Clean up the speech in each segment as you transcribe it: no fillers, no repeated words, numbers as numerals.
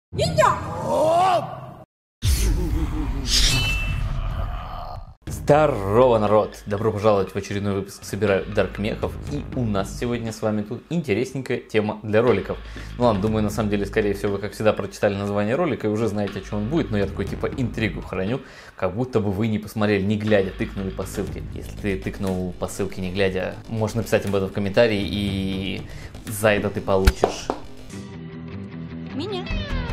Здорово, народ! Добро пожаловать в очередной выпуск «Собираю Даркмехов». И у нас сегодня с вами тут интересненькая тема для роликов. Ну ладно, думаю, на самом деле, скорее всего, вы, как всегда, прочитали название ролика и уже знаете, о чем он будет. Но я такой, типа, интригу храню, как будто бы вы не посмотрели, не глядя, тыкнули по ссылке. Если ты тыкнул по ссылке, не глядя, можешь написать об этом в комментарии, и за это ты получишь... Меня.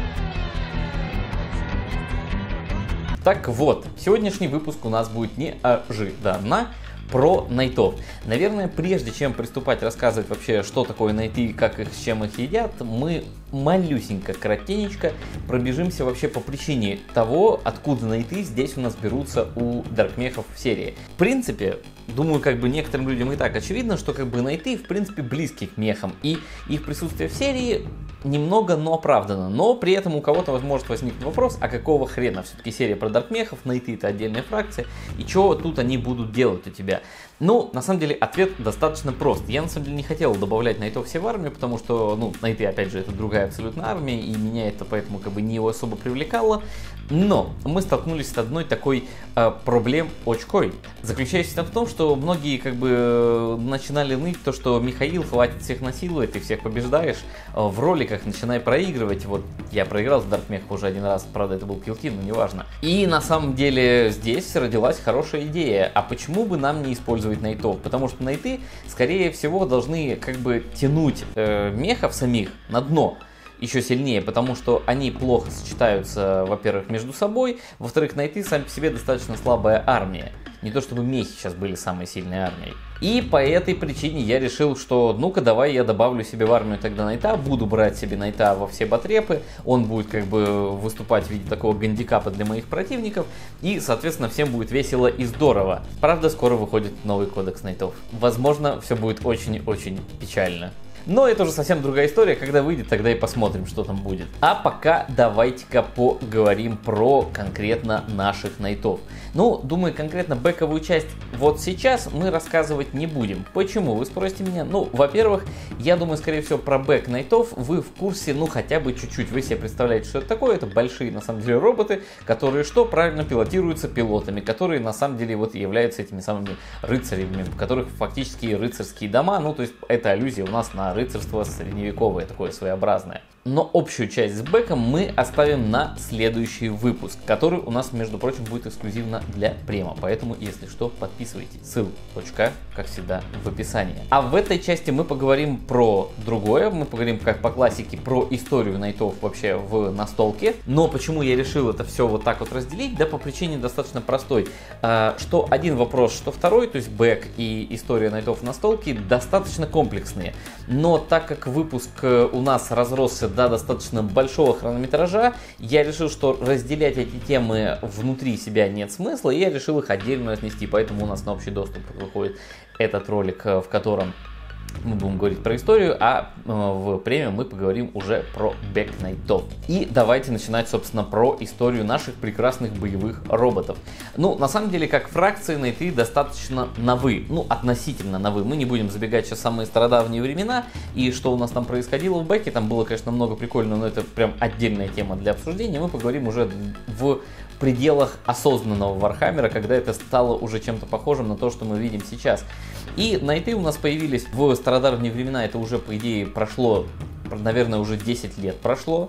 Так вот, сегодняшний выпуск у нас будет неожиданно про найтов. Наверное, прежде чем приступать рассказывать вообще, что такое найты и как их, с чем их едят, мы малюсенько, кратенечко пробежимся вообще по причине того, откуда найты здесь у нас берутся у даркмехов в серии. В принципе, думаю, как бы некоторым людям и так очевидно, что как бы найты в принципе близки к мехам, и их присутствие в серии немного, но оправдано. Но при этом у кого-то может возникнуть вопрос, а какого хрена? Все-таки серия про даркмехов, найты это отдельная фракция, и что тут они будут делать у тебя? Ну, на самом деле, ответ достаточно прост. Я, на самом деле, не хотел добавлять найтов все в армию, потому что, ну, найты, опять же, это другая абсолютно армия, и меня это поэтому как бы не особо привлекало. Но мы столкнулись с одной такой проблемочкой, заключающейся в том, что многие как бы начинали ныть, то, что Михаил, хватит всех насиловать, ты всех побеждаешь, в роликах начинай проигрывать. Вот я проиграл с Даркмехов уже один раз, правда это был киллкин, но неважно. И на самом деле здесь родилась хорошая идея, а почему бы нам не использовать найтов? Потому что найты, скорее всего, должны как бы тянуть мехов самих на дно еще сильнее, потому что они плохо сочетаются, во-первых, между собой, во-вторых, найты сами по себе достаточно слабая армия. Не то чтобы мехи сейчас были самой сильной армией. И по этой причине я решил, что ну-ка давай я добавлю себе в армию тогда найта, буду брать себе найта во все батрепы, он будет как бы выступать в виде такого гандикапа для моих противников, и соответственно всем будет весело и здорово. Правда, скоро выходит новый кодекс найтов. Возможно, все будет очень-очень печально. Но это уже совсем другая история, когда выйдет, тогда и посмотрим, что там будет. А пока давайте-ка поговорим про конкретно наших найтов. Ну, думаю, конкретно бэковую часть вот сейчас мы рассказывать не будем. Почему, вы спросите меня? Ну, во-первых, я думаю, скорее всего, про бэк найтов вы в курсе, ну, хотя бы чуть-чуть. Вы себе представляете, что это такое? Это большие, на самом деле, роботы, которые что? Правильно пилотируются пилотами, которые, на самом деле, вот являются этими самыми рыцарями, у которых фактически рыцарские дома. Ну, то есть, это аллюзия у нас на рыцарство средневековое, такое своеобразное. Но общую часть с бэком мы оставим на следующий выпуск, который у нас, между прочим, будет эксклюзивно для према. Поэтому, если что, подписывайтесь. Ссылочка, как всегда, в описании. А в этой части мы поговорим про другое. Мы поговорим, как по классике, про историю найтов вообще в настолке. Но почему я решил это все вот так вот разделить? Да по причине достаточно простой. Что один вопрос, что второй, то есть бэк и история найтов в настолке, достаточно комплексные. Но так как выпуск у нас разросся до достаточно большого хронометража, я решил, что разделять эти темы внутри себя нет смысла, и я решил их отдельно разнести, поэтому у нас на общий доступ выходит этот ролик, в котором мы будем говорить про историю, а в премиум мы поговорим уже про бэк найтов. И давайте начинать, собственно, про историю наших прекрасных боевых роботов. Ну, на самом деле, как фракции, найты достаточно новы, ну, относительно новы. Мы не будем забегать сейчас в самые стародавние времена, и что у нас там происходило в бэке, там было, конечно, много прикольного, но это прям отдельная тема для обсуждения. Мы поговорим уже в пределах осознанного Вархаммера, когда это стало уже чем-то похожим на то, что мы видим сейчас. И найты у нас появились в стародавние времена, это уже, по идее, прошло, наверное, уже 10 лет прошло,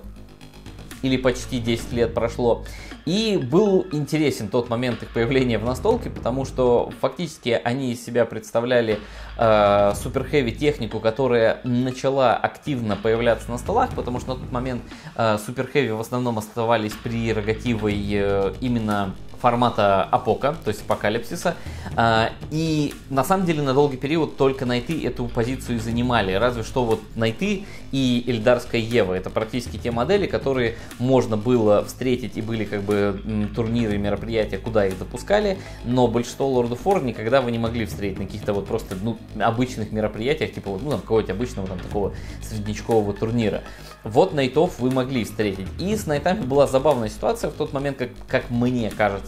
или почти 10 лет прошло. И был интересен тот момент их появления в настолке, потому что фактически они из себя представляли Super Heavy технику, которая начала активно появляться на столах, потому что на тот момент Super Heavy в основном оставались прерогативой именно формата Апока, то есть Апокалипсиса. И на самом деле на долгий период только найты эту позицию занимали. Разве что вот найты и Эльдарская Ева. Это практически те модели, которые можно было встретить, и были как бы турниры, мероприятия, куда их допускали. Но большинство Lord of War никогда вы не могли встретить на каких-то вот просто обычных мероприятиях, типа вот, какого-нибудь обычного там такого среднячкового турнира. Вот найтов вы могли встретить. И с найтами была забавная ситуация в тот момент, как мне кажется,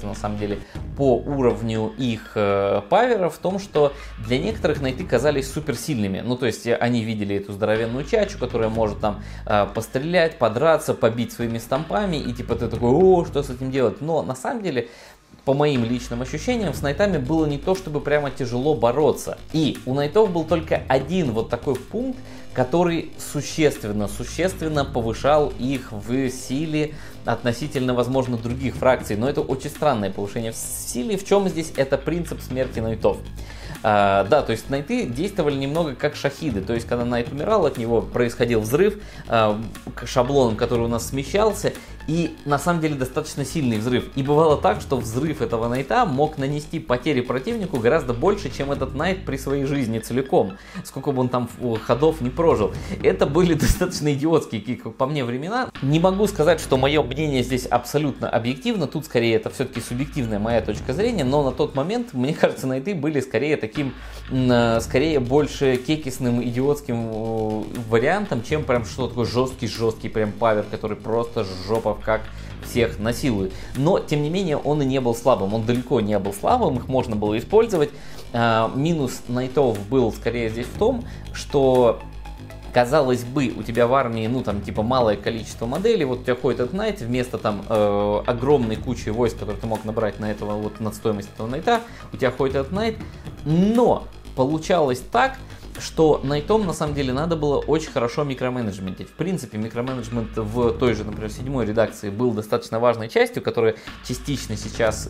различаются на самом деле по уровню их паверов в том, что для некоторых найты казались суперсильными. Ну, то есть они видели эту здоровенную чачу, которая может там пострелять, подраться, побить своими стампами, и типа ты такой, о, что с этим делать? Но на самом деле, по моим личным ощущениям, с найтами было не то, чтобы прямо тяжело бороться. И у найтов был только один вот такой пункт, который существенно повышал их в силе относительно, возможно, других фракций. Но это очень странное повышение в силе. В чем здесь это принцип смерти найтов? Да, то есть найты действовали немного как шахиды, то есть когда найт умирал, от него происходил взрыв шаблоном, который у нас смещался, и на самом деле достаточно сильный взрыв. И бывало так, что взрыв этого найта мог нанести потери противнику гораздо больше, чем этот найт при своей жизни целиком, сколько бы он там ходов не прожил. Это были достаточно идиотские, как по мне, времена. Не могу сказать, что мое мнение здесь абсолютно объективно, тут скорее это все-таки субъективная моя точка зрения, но на тот момент, мне кажется, найты были скорее таким, скорее больше кекисным, идиотским вариантом, чем прям что такое жесткий прям павер, который просто жопа как всех насилует. Но, тем не менее, он и не был слабым, он далеко не был слабым, их можно было использовать. Минус найтов был скорее здесь в том, что казалось бы, у тебя в армии, ну там типа малое количество моделей, вот у тебя ходит этот найт, вместо там огромной кучи войск, которые ты мог набрать на этого вот над стоимость этого найта, у тебя ходит этот найт, но получалось так, что найтом на самом деле надо было очень хорошо микроменеджментить. В принципе, микроменеджмент в той же, например, 7-й редакции был достаточно важной частью, которая частично сейчас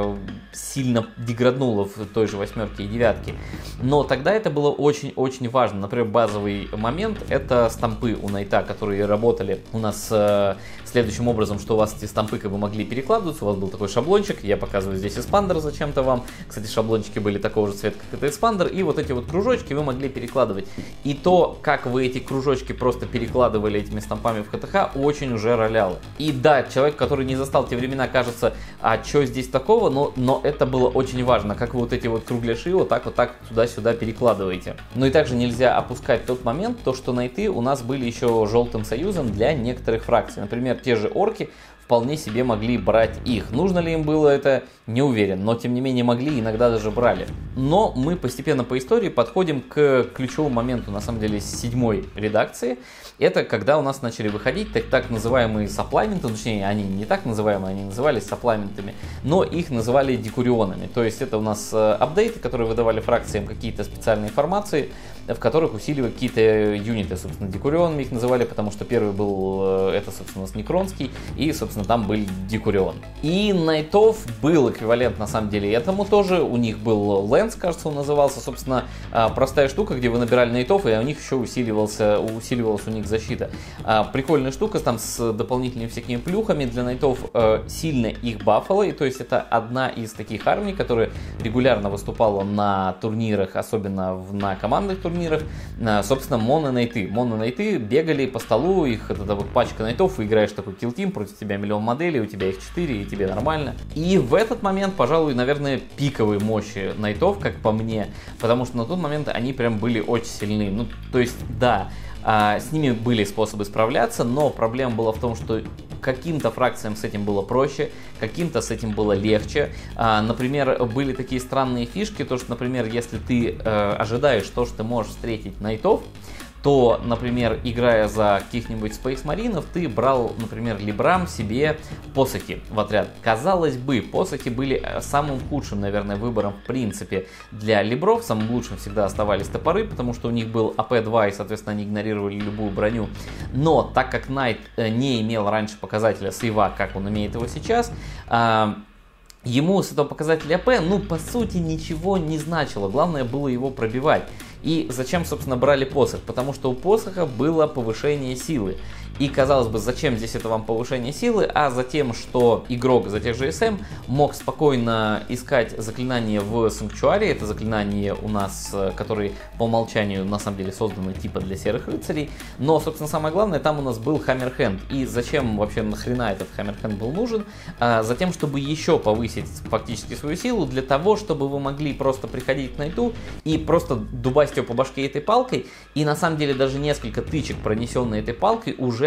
сильно деграднула в той же 8-ке и 9-ке. Но тогда это было очень-очень важно. Например, базовый момент — это стампы у найта, которые работали у нас следующим образом, что у вас эти стампы как бы могли перекладываться, у вас был такой шаблончик, я показываю здесь экспандер зачем-то вам. Кстати, шаблончики были такого же цвета, как это экспандер, и вот эти вот кружочки вы могли перекладывать. И то, как вы эти кружочки просто перекладывали этими стампами в ХТХ, очень уже роляло. И да, человек, который не застал те времена, кажется, а что здесь такого, но это было очень важно, как вы вот эти вот кругляши вот так туда-сюда перекладываете. Ну и также нельзя опускать тот момент, то что найты у нас были еще желтым союзом для некоторых фракций. Например, те же орки вполне себе могли брать их. Нужно ли им было это, не уверен, но тем не менее могли, иногда даже брали. Но мы постепенно по истории подходим к ключевому моменту, на самом деле, 7-й редакции. Это когда у нас начали выходить так называемые саппламенты, точнее, они не так называемые, они назывались саппламентами, но их называли декурионами. То есть это у нас апдейты, которые выдавали фракциям какие-то специальные формации, в которых усиливали какие-то юниты. Собственно, декурионами их называли, потому что первый был, это, собственно, у нас Некронский, и, собственно, там был декурион. И найтов был эквивалент, на самом деле, этому тоже. У них был Лэнс, кажется, он назывался. Собственно, простая штука, где вы набирали найтов, и у них еще усиливалась у них защита. Прикольная штука, там с дополнительными всякими плюхами для найтов сильно их баффало, и то есть это одна из таких армий, которая регулярно выступала на турнирах, особенно на командных турнирах. Собственно, моно-найты. Моно-найты бегали по столу, их это вот пачка найтов, вы играешь такой килл-тим, против тебя миллион моделей, у тебя их 4, и тебе нормально. И в этот момент, пожалуй, наверное, пиковые мощи найтов, как по мне, потому что на тот момент они прям были очень сильны. Ну, то есть, да, с ними были способы справляться, но проблема была в том, что каким-то фракциям с этим было проще, каким-то с этим было легче. Например, были такие странные фишки, то что, например, если ты ожидаешь то, что ты можешь встретить найтов, то, например, играя за каких-нибудь Space Marines, ты брал, например, либрам себе посохи в отряд. Казалось бы, посохи были самым худшим, наверное, выбором в принципе для либров. Самым лучшим всегда оставались топоры, потому что у них был АП-2 и, соответственно, они игнорировали любую броню. Но так как Найт не имел раньше показателя сейва, как он имеет его сейчас, ему с этого показателя АП, ну, по сути, ничего не значило. Главное было его пробивать. И зачем, собственно, брали посох? Потому что у посоха было повышение силы. И, казалось бы, зачем здесь это вам повышение силы? А за тем, что игрок за тех же СМ мог спокойно искать заклинания в Санктуаре. Это заклинания у нас, которые по умолчанию на самом деле созданы типа для серых рыцарей. Но, собственно, самое главное, там у нас был Хаммерхенд. И зачем вообще нахрена этот Хаммерхенд был нужен? Затем, чтобы еще повысить фактически свою силу, для того, чтобы вы могли просто приходить к найту и просто дубасить его по башке этой палкой. И на самом деле даже несколько тычек, пронесенные этой палкой, уже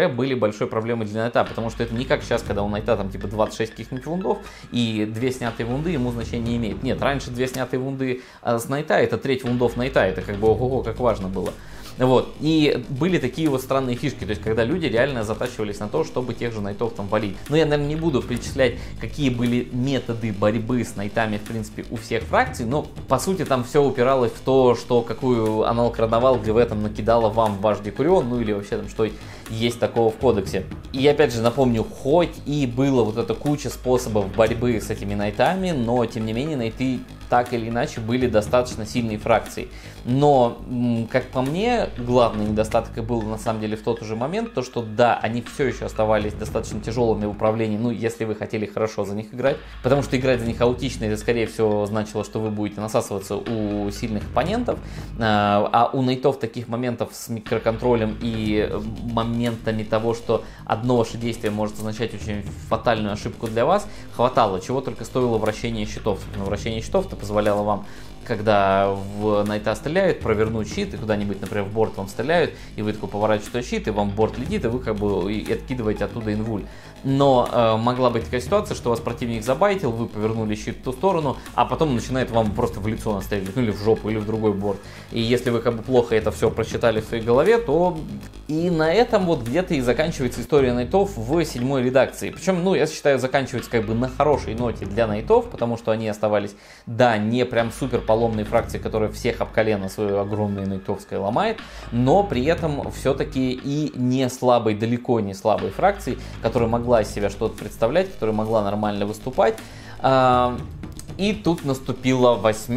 уже были большой проблемой для найта, потому что это не как сейчас, когда у найта там типа 26 каких-нибудь вундов, и 2 снятые вунды ему значения не имеет. Нет, раньше 2 снятые вунды с найта, это треть вундов найта, это как бы ого-го, как важно было. Вот, и были такие вот странные фишки, то есть когда люди реально затачивались на то, чтобы тех же найтов там валить. Но я, наверное, не буду перечислять, какие были методы борьбы с найтами, в принципе, у всех фракций, но по сути там все упиралось в то, что какую аналог-родовалку в этом накидала вам ваш Декурион, ну или вообще там что есть такого в кодексе. И опять же напомню, хоть и было вот эта куча способов борьбы с этими найтами, но тем не менее найты так или иначе были достаточно сильные фракции. Но, как по мне, главный недостаток и был на самом деле в тот же момент, то что да, они все еще оставались достаточно тяжелыми в управлении, ну если вы хотели хорошо за них играть, потому что играть за них хаотично, это скорее всего значило, что вы будете насасываться у сильных оппонентов, а у найтов таких моментов с микроконтролем и моментами того, что одно ваше действие может означать очень фатальную ошибку для вас, хватало, чего только стоило вращение щитов. Но вращение щитов-то позволяло вам, когда в найта стреляют, провернуть щит, и куда-нибудь, например, в борт вам стреляют, и вы такой поворачиваете щит, и вам борт летит, и вы как бы и откидываете оттуда инвуль. Но могла быть такая ситуация, что вас противник забайтил, вы повернули щит в ту сторону, а потом начинает вам просто в лицо настреливать, ну или в жопу, или в другой борт. И если вы как бы плохо это все просчитали в своей голове, то и на этом вот где-то и заканчивается история найтов в 7-й редакции. Причем, ну, я считаю, заканчивается как бы на хорошей ноте для найтов, потому что они оставались, да, не прям супер поломные фракции, которые всех об колено свое огромное найтовское ломает, но при этом все-таки и не слабой, далеко не слабой фракции, которая могла из себя что-то представлять, которая могла нормально выступать. И тут наступила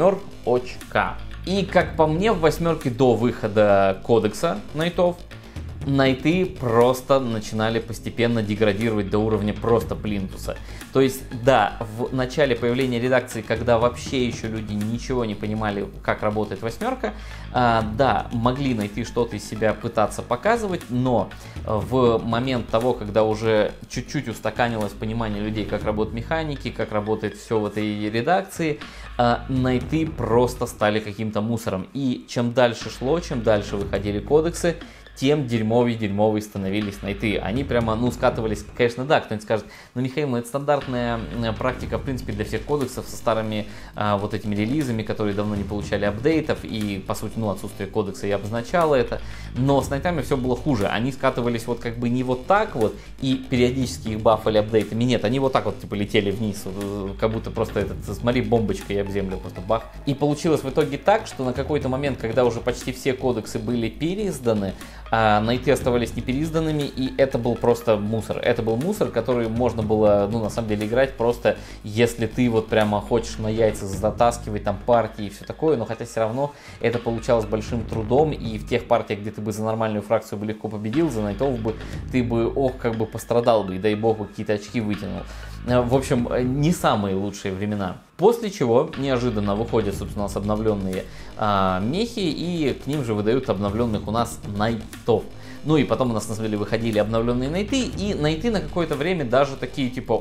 8-очка. И как по мне, в 8-ке до выхода кодекса найтов, найты просто начинали постепенно деградировать до уровня просто плинтуса. То есть, да, в начале появления редакции, когда вообще еще люди ничего не понимали, как работает 8-ка, да, могли найти что-то из себя пытаться показывать, но в момент того, когда уже чуть-чуть устаканилось понимание людей, как работают механики, как работает все в этой редакции, найты просто стали каким-то мусором. И чем дальше шло, чем дальше выходили кодексы, тем дерьмовые становились найты. Они прямо, ну, скатывались, конечно, да, кто-нибудь скажет, ну, Михаил, ну, это стандартная практика, в принципе, для всех кодексов со старыми вот этими релизами, которые давно не получали апдейтов, и, по сути, ну, отсутствие кодекса и обозначало это, но с найтами все было хуже. Они скатывались вот как бы не вот так вот, и периодически их бафали апдейтами, нет, они вот так вот, типа, летели вниз, как будто просто этот, смотри, бомбочкой об землю, просто бах. И получилось в итоге так, что на какой-то момент, когда уже почти все кодексы были переизданы, найты оставались непереизданными, и это был просто мусор. Это был мусор, который можно было, ну, на самом деле, играть просто, если ты вот прямо хочешь на яйца затаскивать там партии и все такое, но хотя все равно это получалось большим трудом, и в тех партиях, где ты бы за нормальную фракцию бы легко победил, за найтов бы ты бы, как бы пострадал бы, и дай бог бы какие-то очки вытянул. В общем, не самые лучшие времена. После чего неожиданно выходят, собственно, у нас обновленные мехи, и к ним же выдают обновленных у нас найтов. Ну и потом у нас на самом деле выходили обновленные найты, и найты на какое-то время даже такие типа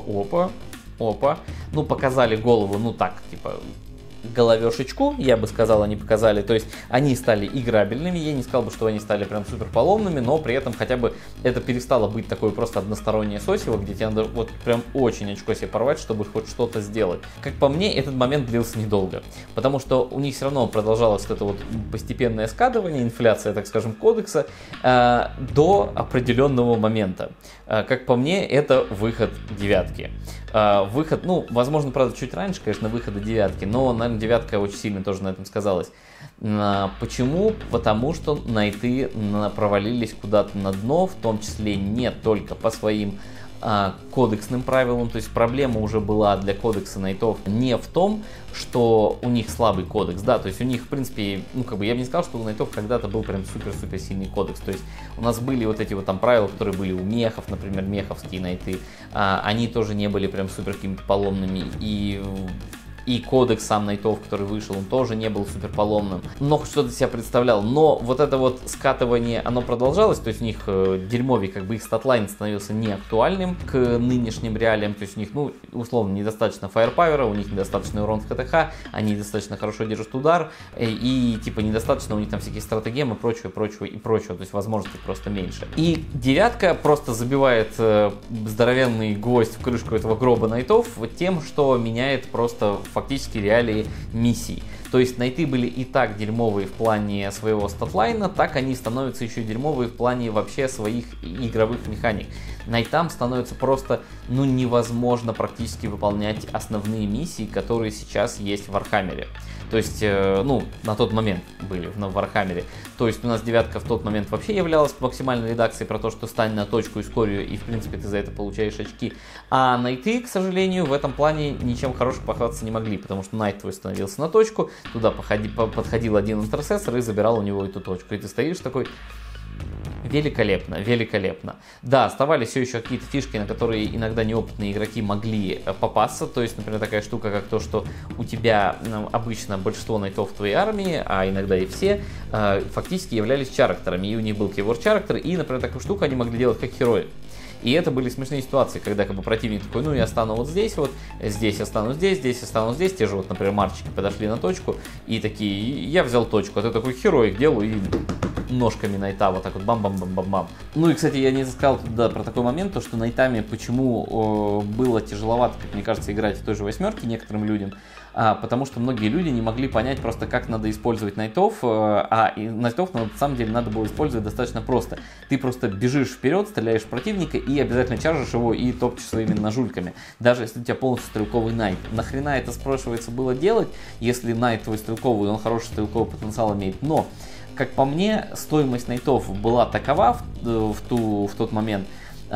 опа, ну показали голову, ну так, типа головешечку, я бы сказал, они показали, то есть они стали играбельными, я не сказал бы, что они стали прям супер поломными, но при этом хотя бы это перестало быть такое просто одностороннее сосево, где тебе надо вот прям очень очко себе порвать, чтобы хоть что-то сделать. Как по мне, этот момент длился недолго, потому что у них все равно продолжалось вот это вот постепенное скатывание, инфляция, так скажем, кодекса до определенного момента. Как по мне, это выход 9-ки. Выход, ну, возможно, правда, чуть раньше, конечно, выхода 9-ки, но, наверное, 9-ка очень сильно тоже на этом сказалась. Почему? Потому что найты провалились куда-то на дно, в том числе не только по своим кодексным правилам, то есть проблема уже была для кодекса найтов не в том, что у них слабый кодекс, да, то есть у них, в принципе, ну, как бы, я бы не сказал, что у найтов когда-то был прям супер-супер сильный кодекс, то есть у нас были вот эти вот там правила, которые были у мехов, например, меховские найты, они тоже не были прям супер какими-то поломными, и И кодекс сам найтов, который вышел, он тоже не был супер поломным. Много что-то себя представлял. Но вот это вот скатывание, оно продолжалось. То есть у них дерьмовый, как бы их статлайн становился неактуальным к нынешним реалиям. То есть у них, ну, условно, недостаточно фаерпауэра, у них недостаточный урон в ХТХ, они недостаточно хорошо держат удар. И типа недостаточно у них там всяких стратегем и прочего. То есть возможностей просто меньше. И девятка просто забивает здоровенный гвоздь в крышку этого гроба найтов тем, что меняет просто фактически реалии миссий. То есть найты были и так дерьмовые в плане своего статлайна, так они становятся еще дерьмовые в плане вообще своих игровых механик. Найтам становится просто, ну, невозможно практически выполнять основные миссии, которые сейчас есть в Вархаммере. То есть, ну, на тот момент были в Вархаммере. То есть у нас девятка в тот момент вообще являлась максимальной редакцией про то, что стань на точку и скорию, и в принципе ты за это получаешь очки. А найты, к сожалению, в этом плане ничем хорошим похвастаться не могли, потому что найт твой становился на точку, туда подходил один интерсессор и забирал у него эту точку. И ты стоишь такой... Великолепно, великолепно. Да, оставались все еще какие-то фишки, на которые иногда неопытные игроки могли попасться. То есть, например, такая штука, как то, что у тебя обычно большинство найтов в твоей армии, а иногда и все, фактически являлись чарактерами. И у них был keyword character, и, например, такую штуку они могли делать как герои. И это были смешные ситуации, когда как бы противник такой, ну я стану вот здесь, здесь я стану здесь я стану здесь. Те же вот, например, марчики подошли на точку и такие, я взял точку, а ты такой херой делаю и ножками найта вот так вот бам-бам-бам-бам-бам. Ну и, кстати, я не сказал да, про такой момент, то что найтами почему было тяжеловато, как мне кажется, играть в той же восьмерке некоторым людям, потому что многие люди не могли понять просто, как надо использовать найтов, и найтов на самом деле надо было использовать достаточно просто. Ты просто бежишь вперед, стреляешь в противника и обязательно чаржишь его и топчешь своими ножульками, даже если у тебя полностью стрелковый найт. Нахрена это, спрашивается, было делать, если найт твой стрелковый, он хороший стрелковый потенциал имеет, но как по мне, стоимость найтов была такова в тот момент,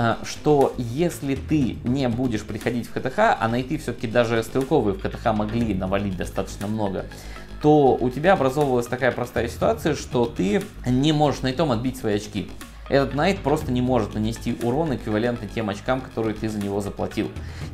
что если ты не будешь приходить в ХТХ, а найты все-таки даже стрелковые в ХТХ могли навалить достаточно много, то у тебя образовывалась такая простая ситуация, что ты не можешь найтом отбить свои очки. Этот найт просто не может нанести урон эквивалентный тем очкам, которые ты за него заплатил.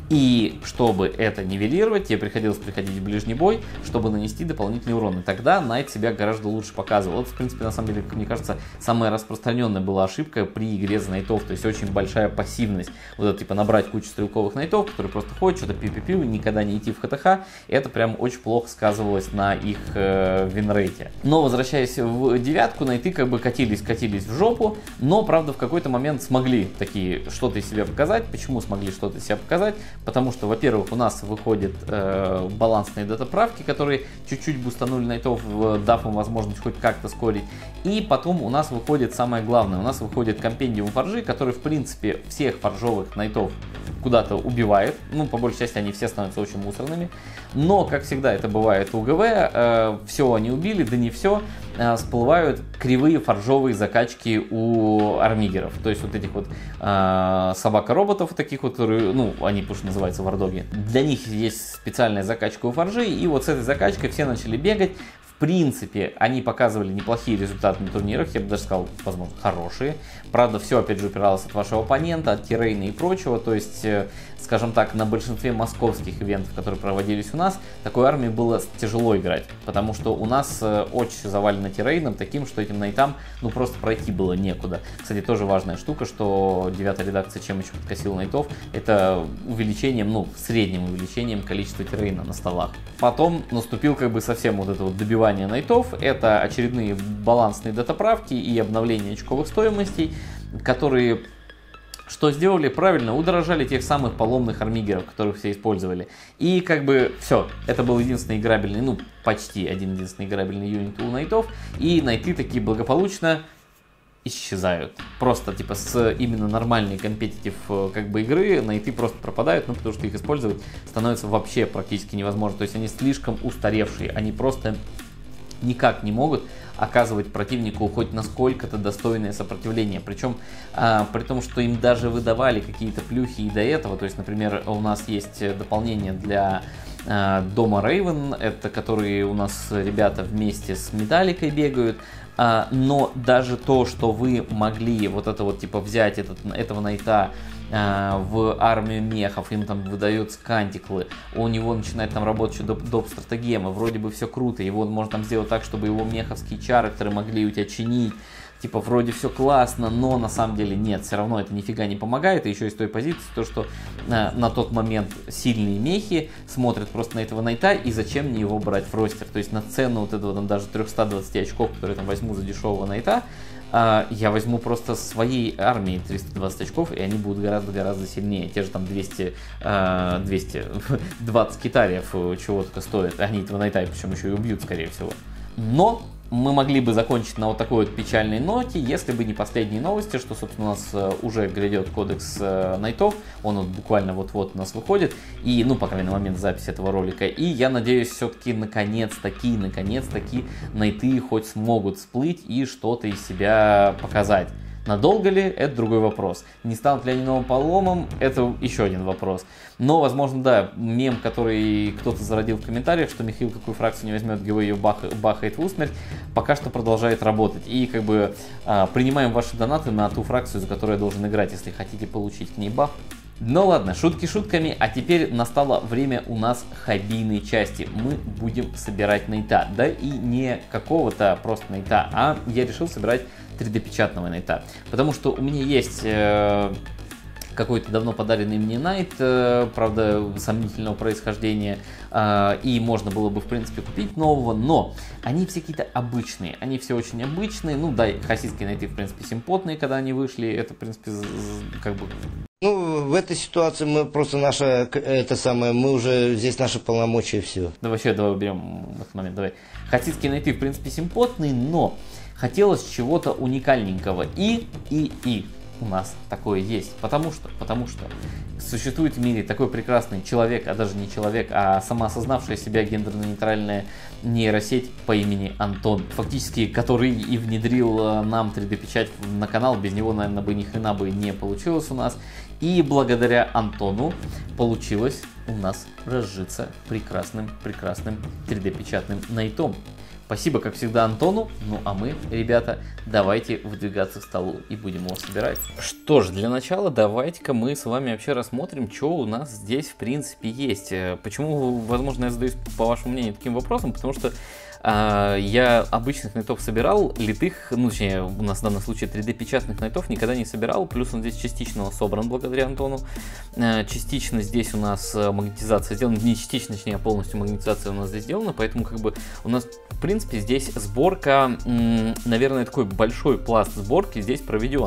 И чтобы это нивелировать, тебе приходилось приходить в ближний бой, чтобы нанести дополнительный урон. И тогда найт себя гораздо лучше показывал. Это, в принципе, на самом деле, мне кажется, самая распространенная была ошибка при игре за найтов. То есть очень большая пассивность. Вот это типа набрать кучу стрелковых найтов, которые просто ходят, что-то пиу-пиу-пиу, никогда не идти в ХТХ. Это прям очень плохо сказывалось на их винрейте. Но возвращаясь в девятку, найты как бы катились в жопу. Но, правда, в какой-то момент смогли такие что-то из себя показать. Почему смогли что-то из себя показать? Потому что, во-первых, у нас выходят балансные датаправки, которые чуть-чуть бустанули найтов, дав им возможность хоть как-то скорить. И потом у нас выходит самое главное. У нас выходит компендиум форжи, который, в принципе, всех форжовых найтов куда-то убивает. Ну, по большей части, они все становятся очень мусорными. Но, как всегда это бывает у ГВ, все они убили, да не все. Всплывают кривые форжовые закачки у армигеров. То есть вот этих вот собака-роботов, таких вот, которые, ну, они пусть называются вардоги. Для них есть специальная закачка у форжи, и вот с этой закачкой все начали бегать. В принципе, они показывали неплохие результаты на турнирах, я бы даже сказал, возможно, хорошие. Правда, все, опять же, упиралось от вашего оппонента, от террейна и прочего. То есть, скажем так, на большинстве московских ивентов, которые проводились у нас, такой армии было тяжело играть. Потому что у нас очень завалено террейном, таким, что этим найтам, ну, просто пройти было некуда. Кстати, тоже важная штука, что 9-я редакция чем еще подкосила найтов, это увеличением, ну, средним увеличением количества террейна на столах. Потом наступил как бы совсем вот это вот добивание найтов, это очередные балансные датаправки и обновление очковых стоимостей, которые что сделали? Правильно, удорожали тех самых поломных армигеров, которых все использовали. И как бы все, это был единственный играбельный, ну почти один-единственный играбельный юнит у найтов, и найты такие благополучно исчезают. Просто типа с именно нормальной компетитив как бы игры найты просто пропадают, ну потому что их использовать становится вообще практически невозможно. То есть они слишком устаревшие, они просто никак не могут оказывать противнику хоть насколько-то достойное сопротивление. Причем при том, что им даже выдавали какие-то плюхи и до этого. То есть, например, у нас есть дополнение для дома Рейвен, это которые у нас ребята вместе с Металликой бегают. но даже то, что вы могли вот это вот типа взять этого найта в армию мехов, им там выдаются кантиклы, у него начинает там работать еще доп. Стратегема, вроде бы все круто, его можно там сделать так, чтобы его меховские чарактеры могли у тебя чинить, типа вроде все классно, но на самом деле нет, все равно это нифига не помогает, и еще из той позиции, то что на тот момент сильные мехи смотрят просто на этого найта, и зачем мне его брать в ростер, то есть на цену вот этого там даже 320 очков, которые там возьму за дешевого найта, я возьму просто своей армии 320 очков, и они будут гораздо сильнее. Те же там 220 китариев чего только стоят. Они этого найта, причем еще и убьют, скорее всего. Но мы могли бы закончить на вот такой вот печальной ноте, если бы не последние новости, что, собственно, у нас уже грядет кодекс найтов, он вот буквально вот-вот у нас выходит, и, ну, по крайней мере, на момент записи этого ролика, и я надеюсь, все-таки наконец-таки найты хоть смогут всплыть и что-то из себя показать. Надолго ли? Это другой вопрос. Не станут ли они новым поломом? Это еще один вопрос. Но, возможно, да, мем, который кто-то зародил в комментариях, что Михаил какую фракцию не возьмет, ГВ ее бахает в усмерть, пока что продолжает работать. И как бы принимаем ваши донаты на ту фракцию, за которую я должен играть, если хотите получить к ней баф. Ну ладно, шутки шутками, а теперь настало время у нас хоббийной части. Мы будем собирать найта, да и не какого-то просто найта, а я решил собирать 3D-печатного найта, потому что у меня есть какой-то давно подаренный мне найт, правда, сомнительного происхождения, и можно было бы, в принципе, купить нового, но они все какие-то обычные, они все очень обычные, ну да, хасидские найты, в принципе, симпотные, когда они вышли, это, в принципе, как бы... Ну, в этой ситуации мы просто мы уже здесь наши полномочия и все. Да вообще, давай уберем в этот момент, давай. Хасидские найты, в принципе, симпотные, но хотелось чего-то уникальненького, и у нас такое есть, потому что существует в мире такой прекрасный человек, а даже не человек, а самоосознавшая себя гендерно-нейтральная нейросеть по имени Антон, фактически который и внедрил нам 3D-печать на канал, без него, наверное, бы ни хрена бы не получилось у нас, и благодаря Антону получилось у нас разжиться прекрасным 3D-печатным найтом. Спасибо, как всегда, Антону. Ну а мы, ребята, давайте выдвигаться к столу и будем его собирать. Что ж, для начала давайте-ка мы с вами вообще рассмотрим, что у нас здесь в принципе есть. Почему, возможно, я задаюсь, по вашему мнению, таким вопросом? Потому что я обычных найтов собирал, литых, ну точнее, у нас в данном случае 3D-печатных найтов никогда не собирал, плюс он здесь частично собран благодаря Антону. Частично здесь у нас магнетизация сделана, не частично, точнее, а полностью магнетизация у нас здесь сделана, поэтому как бы у нас, в принципе, здесь сборка, наверное, такой большой пласт сборки здесь проведен,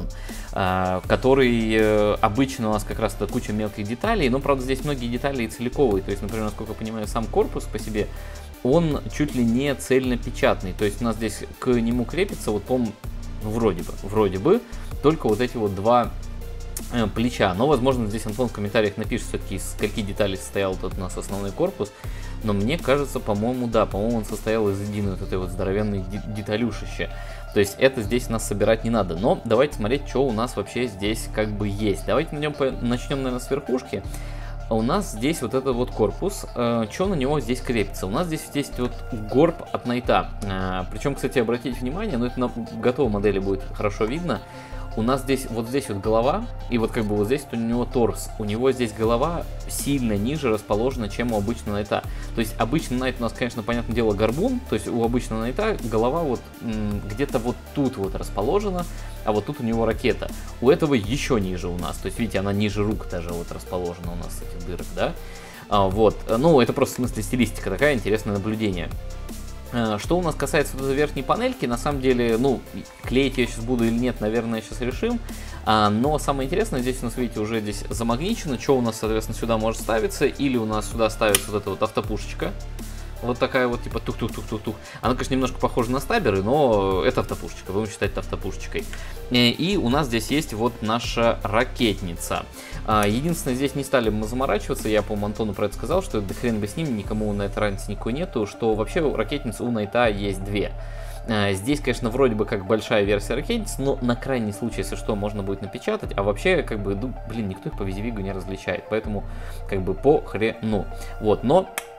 который обычно у нас как раз это куча мелких деталей, но, правда, здесь многие детали и целиковые, то есть, например, насколько я понимаю, сам корпус по себе, он чуть ли не цельнопечатный, то есть у нас здесь к нему крепится, вот, по-моему, вроде бы, только вот эти вот два плеча, но, возможно, здесь Антон в комментариях напишет все-таки, из скольки деталей состоял тут у нас основной корпус, но мне кажется, по-моему, да, по-моему, он состоял из единой вот этой вот здоровенной деталюшище, то есть это здесь нас собирать не надо, но давайте смотреть, что у нас вообще здесь как бы есть. Давайте начнем, наверное, с верхушки. У нас здесь вот этот вот корпус, что на него здесь крепится? У нас здесь есть вот горб от найта, причем, кстати, обратите внимание, но это на готовой модели будет хорошо видно. У нас здесь вот голова, и вот как бы вот здесь вот у него торс. У него здесь голова сильно ниже расположена, чем у обычного найта. То есть обычный найт у нас, конечно, понятное дело, горбун, то есть у обычного найта голова вот где-то вот тут вот расположена, а вот тут у него ракета. У этого еще ниже у нас, то есть видите, она ниже рук даже вот расположена у нас, этих дырок, да. Вот, ну это просто в смысле стилистика такая, интересное наблюдение. Что у нас касается вот этой верхней панельки, на самом деле, ну, клеить я сейчас буду или нет, наверное, сейчас решим. Но самое интересное, здесь у нас, видите, уже здесь замагничено, что у нас, соответственно, сюда может ставиться, или у нас сюда ставится вот эта вот автопушечка. Вот такая вот, типа, тух-тух-тух-тух-тух. Она, конечно, немножко похожа на стаберы, но это автопушечка, будем считать это автопушечкой. И у нас здесь есть вот наша ракетница. Единственное, здесь не стали мы заморачиваться, я, по-моему, Антону про это сказал, что да хрен бы с ним, никому на это разницы никакой нету, что вообще ракетниц у найта есть две. Здесь, конечно, вроде бы как большая версия ракетниц, но на крайний случай, если что, можно будет напечатать, а вообще, как бы, ну, блин, никто их по визивигу не различает, поэтому, как бы, по хрену. Вот, но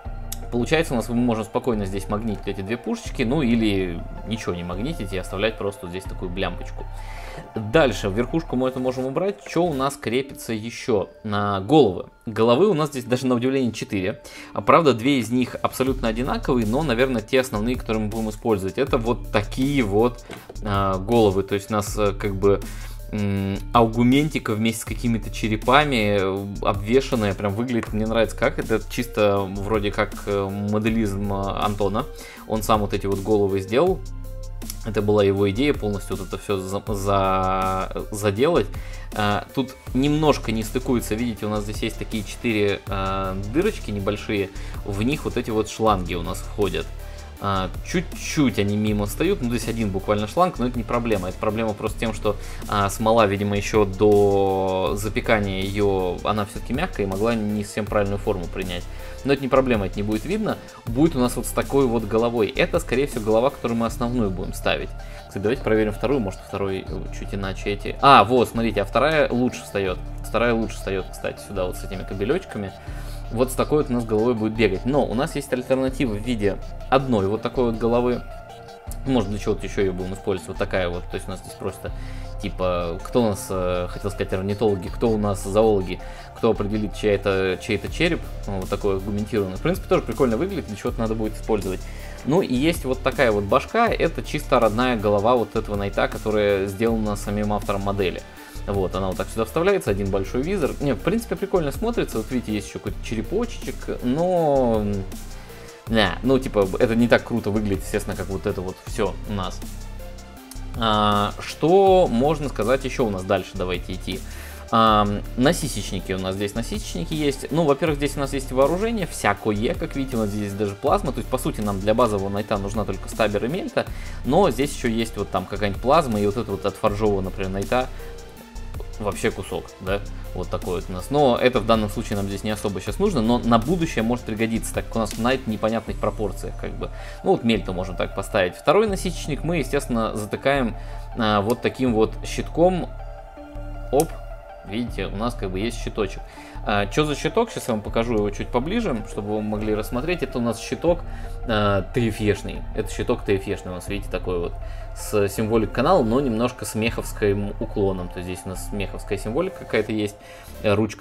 Получается, у нас мы можем спокойно здесь магнитить эти две пушечки, ну или ничего не магнитить и оставлять просто здесь такую блямпочку. Дальше, верхушку мы это можем убрать. Что у нас крепится еще? На головы. Головы у нас здесь даже на удивление 4. Правда, 2 из них абсолютно одинаковые, но, наверное, те основные, которые мы будем использовать. Это вот такие вот головы. То есть у нас как бы аугументика вместе с какими-то черепами обвешанная, прям выглядит, мне нравится как, это чисто вроде как моделизм Антона, он сам вот эти вот головы сделал, это была его идея полностью вот это все заделать. Тут немножко не стыкуется, видите, у нас здесь есть такие 4 дырочки небольшие, в них вот эти вот шланги у нас входят. Чуть-чуть они мимо встают, ну здесь один буквально шланг, но это не проблема. Это проблема просто тем, что смола, видимо, еще до запекания ее, она все-таки мягкая и могла не совсем правильную форму принять. Но это не проблема, это не будет видно. Будет у нас вот с такой вот головой. Это, скорее всего, голова, которую мы основную будем ставить. Кстати, давайте проверим вторую, может второй чуть иначе эти. Вот, смотрите, а вторая лучше встает. Вторая лучше встает, кстати, сюда вот с этими кабелечками. Вот с такой вот у нас головой будет бегать. Но у нас есть альтернатива в виде одной вот такой вот головы. Может, для чего-то еще ее будем использовать. Вот такая вот. То есть у нас здесь просто типа, кто у нас, хотел сказать, орнитологи, кто у нас зоологи, кто определит, чей-то череп, вот такой аргументированный. В принципе, тоже прикольно выглядит, для чего-то надо будет использовать. Ну и есть вот такая вот башка. Это чисто родная голова вот этого найта, которая сделана самим автором модели. Вот, она вот так сюда вставляется, один большой визор. Не, в принципе, прикольно смотрится. Вот видите, есть еще какой-то черепочек, но... ну, типа, это не так круто выглядит, естественно, как вот это вот все у нас. Что можно сказать еще у нас дальше? Давайте идти. Насисечники у нас здесь насисечники есть. Ну, во-первых, здесь у нас есть вооружение всякое, как видите, у нас здесь даже плазма. То есть, по сути, нам для базового найта нужна только стабер и мельта. Но здесь еще есть вот там какая-нибудь плазма, и вот это вот от форжового, например, найта вообще кусок, да, вот такой вот у нас. Но это в данном случае нам здесь не особо сейчас нужно, но на будущее может пригодиться, так как у нас найт в непонятных пропорциях, как бы. Ну, вот мельту можем так поставить. Второй насечечник мы, естественно, затыкаем вот таким вот щитком. Оп, видите, у нас как бы есть щиточек. Что за щиток? Сейчас я вам покажу его чуть поближе, чтобы вы могли рассмотреть. Это у нас щиток TFE-шный. Это щиток TFE-шный у нас, видите, такой вот с символикой канала, но немножко с меховским уклоном. То есть здесь у нас меховская символика какая-то есть. Ручка,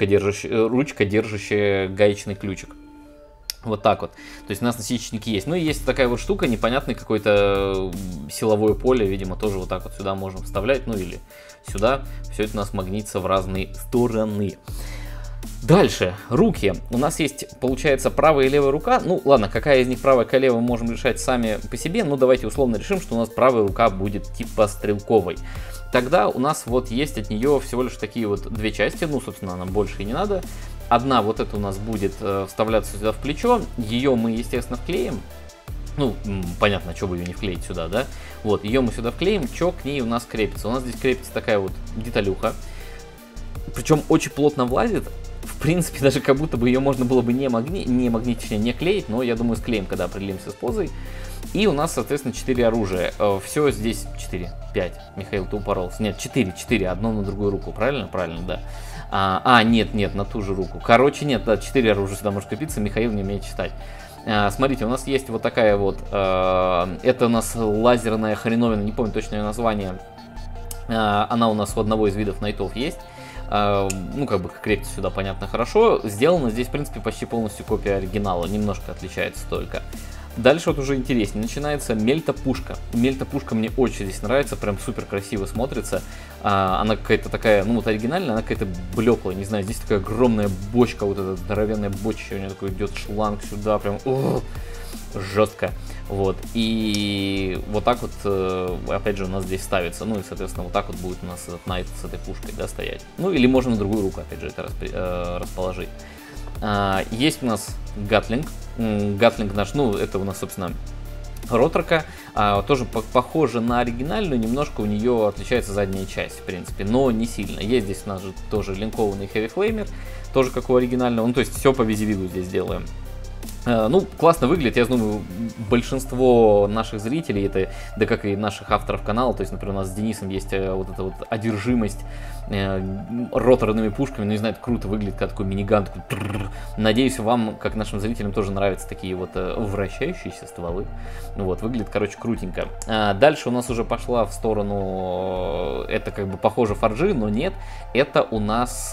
держащая гаечный ключик. Вот так вот. То есть у нас насечечники есть. Ну и есть такая вот штука, непонятный какое-то силовое поле, видимо, тоже вот так вот сюда можем вставлять, ну или сюда. Все это у нас магнитится в разные стороны. Дальше, руки. У нас есть, получается, правая и левая рука. Ну, ладно, какая из них правая, какая левая, можем решать сами по себе. Но давайте условно решим, что у нас правая рука будет типа стрелковой. Тогда у нас вот есть от нее всего лишь такие вот две части. Ну, собственно, нам больше и не надо. Одна вот эта у нас будет вставляться сюда в плечо. Ее мы, естественно, вклеим. Ну, понятно, что бы ее не вклеить сюда, да? Вот, ее мы сюда вклеим. Что к ней у нас крепится? У нас здесь крепится такая вот деталюха. Причем очень плотно влазит. В принципе, даже как будто бы ее можно было бы не клеить, но я думаю, склеим, когда определимся с позой. И у нас, соответственно, 4 оружия. Все здесь 4, 5. Михаил, ты упоролся. Нет, 4, одно на другую руку, правильно? Правильно, да. Нет, на ту же руку. Короче, нет, да, 4 оружия сюда может крепиться, Михаил не умеет читать. Смотрите, у нас есть вот такая вот, это у нас лазерная хреновина, не помню точное название. Она у нас у одного из видов найтов есть. Ну, как бы крепится сюда, понятно, хорошо. Сделано здесь, в принципе, почти полностью копия оригинала. Немножко отличается только. Дальше вот уже интереснее. Начинается мельта-пушка. Мельта-пушка мне очень здесь нравится. Прям супер красиво смотрится. Она какая-то такая, ну вот оригинальная, она какая-то блеклая. Не знаю, здесь такая огромная бочка. Вот эта здоровенная бочка. У нее такой идет шланг сюда. Прям жестко. Вот. И вот так вот, опять же, у нас здесь ставится. Ну и, соответственно, вот так вот будет у нас этот найт с этой пушкой, да, стоять. Ну или можно на другую руку, опять же, это расположить. Есть у нас гатлинг. Гатлинг наш, ну, это у нас, собственно, роторка. Тоже похоже на оригинальную, немножко у нее отличается задняя часть, в принципе, но не сильно. Есть здесь у нас же тоже линкованный Heavy Flamer, тоже как у оригинального. Ну, то есть все по визивиду здесь делаем. Ну, классно выглядит, я думаю, большинство наших зрителей, это, да как и наших авторов канала, то есть, например, у нас с Денисом есть вот эта вот одержимость роторными пушками, ну, не знаю, это круто выглядит, как такой миниган, такой. Надеюсь, вам, как нашим зрителям, тоже нравятся такие вот вращающиеся стволы. Вот, выглядит, короче, крутенько. Дальше у нас уже пошла в сторону, это как бы похоже форджи, но нет, это у нас,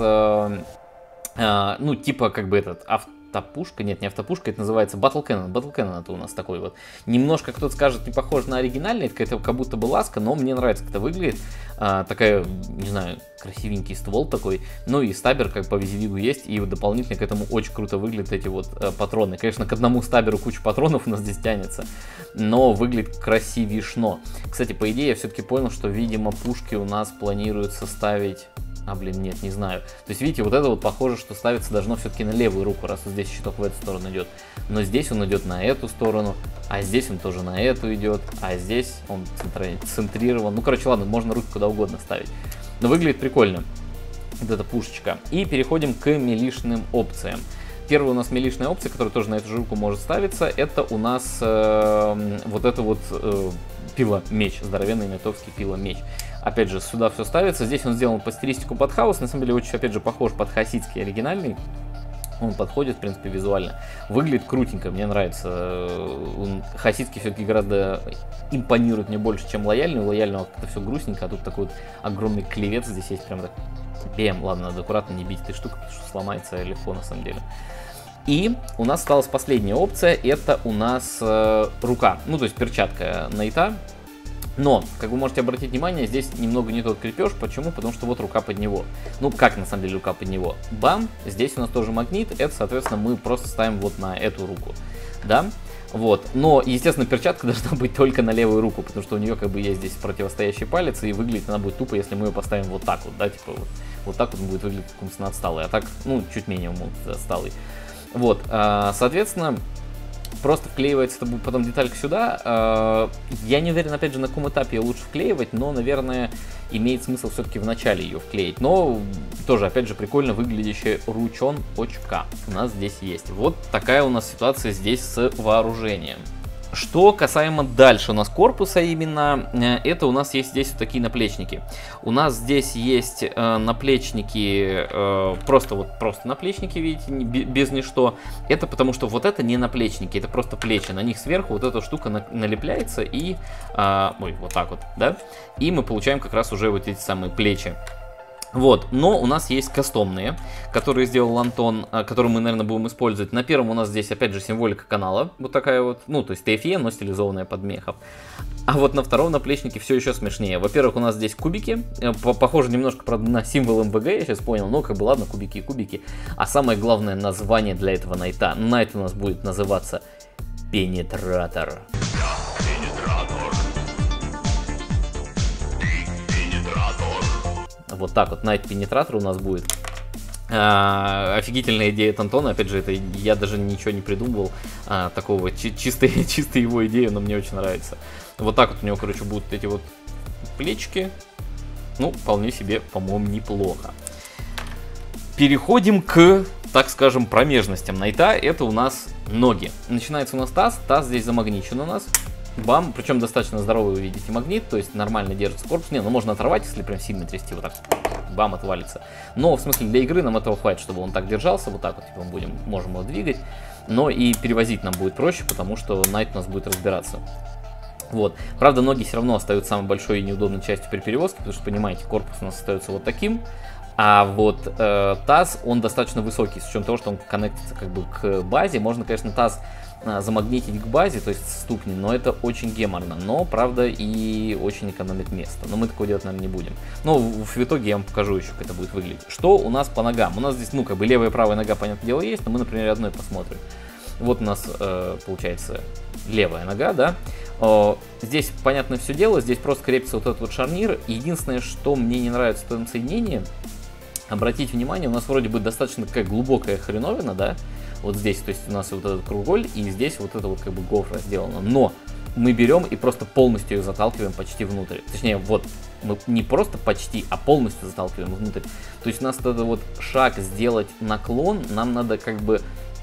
ну, типа, как бы этот автопушка, нет, не автопушка, это называется Battle Cannon. Battle Cannon это у нас такой вот. Немножко кто-то скажет, не похож на оригинальный, это как будто бы ласка, но мне нравится, как это выглядит. Такая, не знаю, красивенький ствол такой. Ну и стабер как по виду есть, и дополнительно к этому очень круто выглядят эти вот патроны. Конечно, к одному стаберу куча патронов у нас здесь тянется, но выглядит красивишно. Кстати, по идее, я все-таки понял, что, видимо, пушки у нас планируется ставить... блин, нет, не знаю. То есть, видите, вот это вот похоже, что ставиться должно все-таки на левую руку, раз вот здесь щиток в эту сторону идет. Но здесь он идет на эту сторону, а здесь он тоже на эту идет, а здесь он центрирован. Ну, короче, ладно, можно руки куда угодно ставить. Но выглядит прикольно, вот эта пушечка. И переходим к милишным опциям. Первая у нас милишная опция, которая тоже на эту же руку может ставиться, это у нас вот это вот пиломеч, здоровенный найтовский пиломеч. Опять же, сюда все ставится. Здесь он сделан по стилистику под хаус. На самом деле, очень, опять же, похож под хасидский оригинальный. Он подходит, в принципе, визуально. Выглядит крутенько, мне нравится. Хасидский все-таки гораздо импонирует мне больше, чем лояльный. У лояльного как-то все грустненько, а тут такой вот огромный клевец здесь есть. Прям так, бем. Ладно, надо аккуратно не бить этой штукой, потому что сломается легко на самом деле. И у нас осталась последняя опция, это у нас рука, ну то есть перчатка найта. Но, как вы можете обратить внимание, здесь немного не тот крепеж. Почему? Потому что вот рука под него. Ну, как на самом деле рука под него? Бам! Здесь у нас тоже магнит. Это, соответственно, мы просто ставим вот на эту руку. Да? Вот. Но, естественно, перчатка должна быть только на левую руку, потому что у нее как бы есть здесь противостоящий палец, и выглядит она будет тупо, если мы ее поставим вот так вот, да, типа вот так вот он будет выглядеть как умственно отсталый, а так, ну, чуть менее отсталый. Вот, соответственно, просто вклеивается это будет потом деталька сюда. Я не уверен, опять же, на каком этапе ее лучше вклеивать, но, наверное, имеет смысл все-таки в начале ее вклеить. Но тоже, опять же, прикольно выглядящая ручоночка у нас здесь есть. Вот такая у нас ситуация здесь с вооружением. Что касаемо дальше у нас корпуса именно, это у нас есть здесь вот такие наплечники. У нас здесь есть наплечники, просто наплечники, видите, без ничто. Это потому что вот это не наплечники, это просто плечи. На них сверху вот эта штука налепляется и, вот так вот, да. И мы получаем как раз уже вот эти самые плечи. Вот, но у нас есть кастомные, которые сделал Антон, которые мы, наверное, будем использовать. На первом у нас здесь, опять же, символика канала, вот такая вот, ну, то есть TFE, но стилизованная под мехов. А вот на втором наплечнике все еще смешнее. Во-первых, у нас здесь кубики, похоже немножко, правда, на символ МВГ, я сейчас понял, но как бы ладно, кубики и кубики. А самое главное название для этого найта. Найт у нас будет называться Пенетратор. Вот так вот, Найт Пенетратор у нас будет. Офигительная идея от Антона, опять же, это я даже ничего не придумывал, такого, чисто его идея, но мне очень нравится. Вот так вот у него, короче, будут эти вот плечики, ну, вполне себе, по-моему, неплохо. Переходим к, так скажем, промежностям Найта, это у нас ноги. Начинается у нас таз здесь замагничен у нас. Бам, причем достаточно здоровый, вы видите, магнит, то есть нормально держится корпус. Не, ну можно оторвать, если прям сильно трясти, вот так, бам, отвалится. Но в смысле для игры нам этого хватит, чтобы он так держался, вот так вот, типа, мы можем его двигать. Но и перевозить нам будет проще, потому что Найт у нас будет разбираться. Вот, правда, ноги все равно остаются самой большой и неудобной частью при перевозке, потому что, понимаете, корпус у нас остается вот таким. А вот таз, он достаточно высокий, с учетом того, что он коннектится как бы к базе. Можно, конечно, таз замагнитить к базе, то есть ступни, но это очень геморно, но, правда, и очень экономит место. Но мы такое делать, наверное, не будем. Но в итоге я вам покажу еще, как это будет выглядеть. Что у нас по ногам? У нас здесь, ну, как бы левая и правая нога, понятное дело, есть, но мы, например, одной посмотрим. Вот у нас, получается, левая нога, да. Здесь, понятно, все дело, здесь просто крепится вот этот вот шарнир. Единственное, что мне не нравится в этом соединении, обратите внимание, у нас вроде бы достаточно такая глубокая хреновина, да. Вот здесь, то есть у нас вот этот круголь, и здесь вот это вот как бы гофра сделано. Но мы берем и просто полностью ее заталкиваем почти внутрь. Точнее, вот, мы не просто почти, а полностью заталкиваем внутрь. То есть у нас вот этот вот шаг сделать наклон, нам надо как бы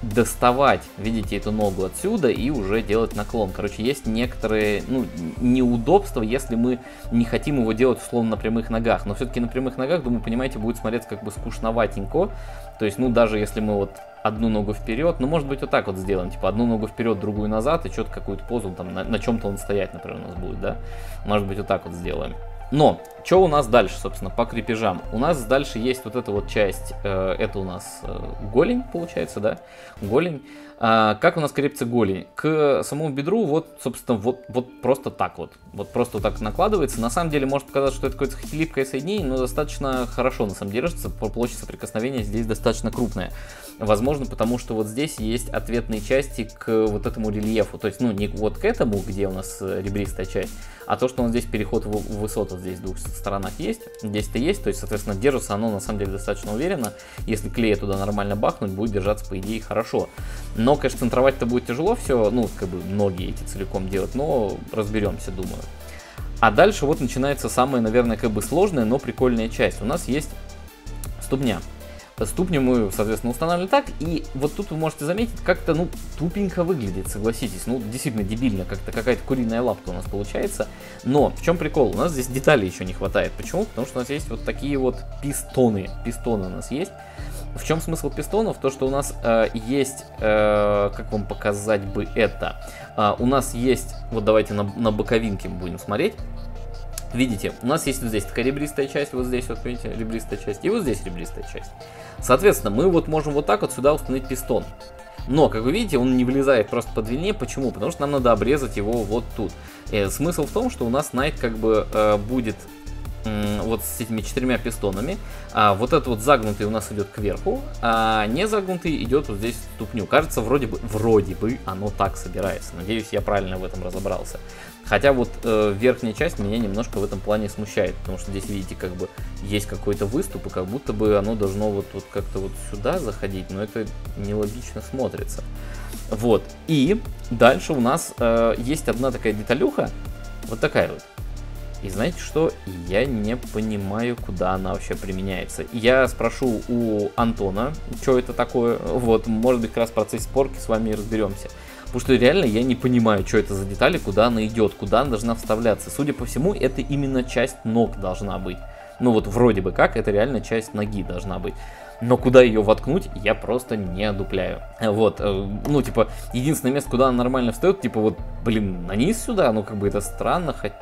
доставать, видите, эту ногу отсюда и уже делать наклон. Короче, есть некоторые, ну, неудобства, если мы не хотим его делать условно на прямых ногах. Но все-таки на прямых ногах, думаю, понимаете, будет смотреться как бы скучноватенько. То есть, ну, даже если мы вот одну ногу вперед, ну, может быть, вот так вот сделаем, типа, одну ногу вперед, другую назад, и что-то какую-то позу, там, на чем-то он стоять, например, у нас будет, да? Может быть, вот так вот сделаем. Но, что у нас дальше, собственно, по крепежам? У нас дальше есть вот эта вот часть, это у нас голень, получается, да? Голень. Как у нас крепится голень? К самому бедру вот, собственно, вот просто так вот. Вот просто вот так накладывается. На самом деле, может показаться, что это какое-то хлипкое соединение, но достаточно хорошо, на самом деле, держится. Площадь соприкосновения здесь достаточно крупная. Возможно, потому что вот здесь есть ответные части к вот этому рельефу. То есть, ну, не вот к этому, где у нас ребристая часть, а то, что он здесь переход в высоту здесь в двух сторонах есть. Здесь-то есть, то есть, соответственно, держится оно на самом деле достаточно уверенно. Если клея туда нормально бахнуть, будет держаться, по идее, хорошо. Но, конечно, центровать-то будет тяжело все, ну, как бы ноги эти целиком делать, но разберемся, думаю. А дальше вот начинается самая, наверное, как бы сложная, но прикольная часть. У нас есть ступня. Ступню мы, соответственно, устанавливаем так, и вот тут вы можете заметить, как-то, ну, тупенько выглядит, согласитесь, ну, действительно дебильно, как-то какая-то куриная лапка у нас получается, но в чем прикол, у нас здесь деталей еще не хватает, почему? Потому что у нас есть вот такие вот пистоны у нас есть. В чем смысл пистонов? То, что у нас есть, как вам показать бы это, у нас есть, вот давайте на боковинке будем смотреть. Видите, у нас есть вот здесь такая ребристая часть, вот здесь вот, видите, ребристая часть, и вот здесь ребристая часть. Соответственно, мы вот можем вот так вот сюда установить пистон. Но, как вы видите, он не влезает просто по длине. Почему? Потому что нам надо обрезать его вот тут. Смысл в том, что у нас Knight как бы будет вот с этими 4 пистонами. Вот этот вот загнутый у нас идет кверху, а не загнутый идет вот здесь в ступню. Кажется, вроде бы оно так собирается. Надеюсь, я правильно в этом разобрался. Хотя вот верхняя часть меня немножко в этом плане смущает, потому что здесь, видите, как бы есть какой-то выступ, и как будто бы оно должно вот как-то вот сюда заходить, но это нелогично смотрится. Вот, и дальше у нас есть одна такая деталюха, вот такая вот. И знаете что? Я не понимаю, куда она вообще применяется. Я спрошу у Антона, что это такое, вот, может быть, как раз в процессе сборки с вами и разберемся. Потому что реально я не понимаю, что это за детали, куда она идет, куда она должна вставляться. Судя по всему, это именно часть ног должна быть. Ну вот вроде бы как, это реально часть ноги должна быть. Но куда ее воткнуть, я просто не одупляю. Вот, ну типа, единственное место, куда она нормально встает, типа вот, блин, на низ сюда, ну как бы это странно, хотя,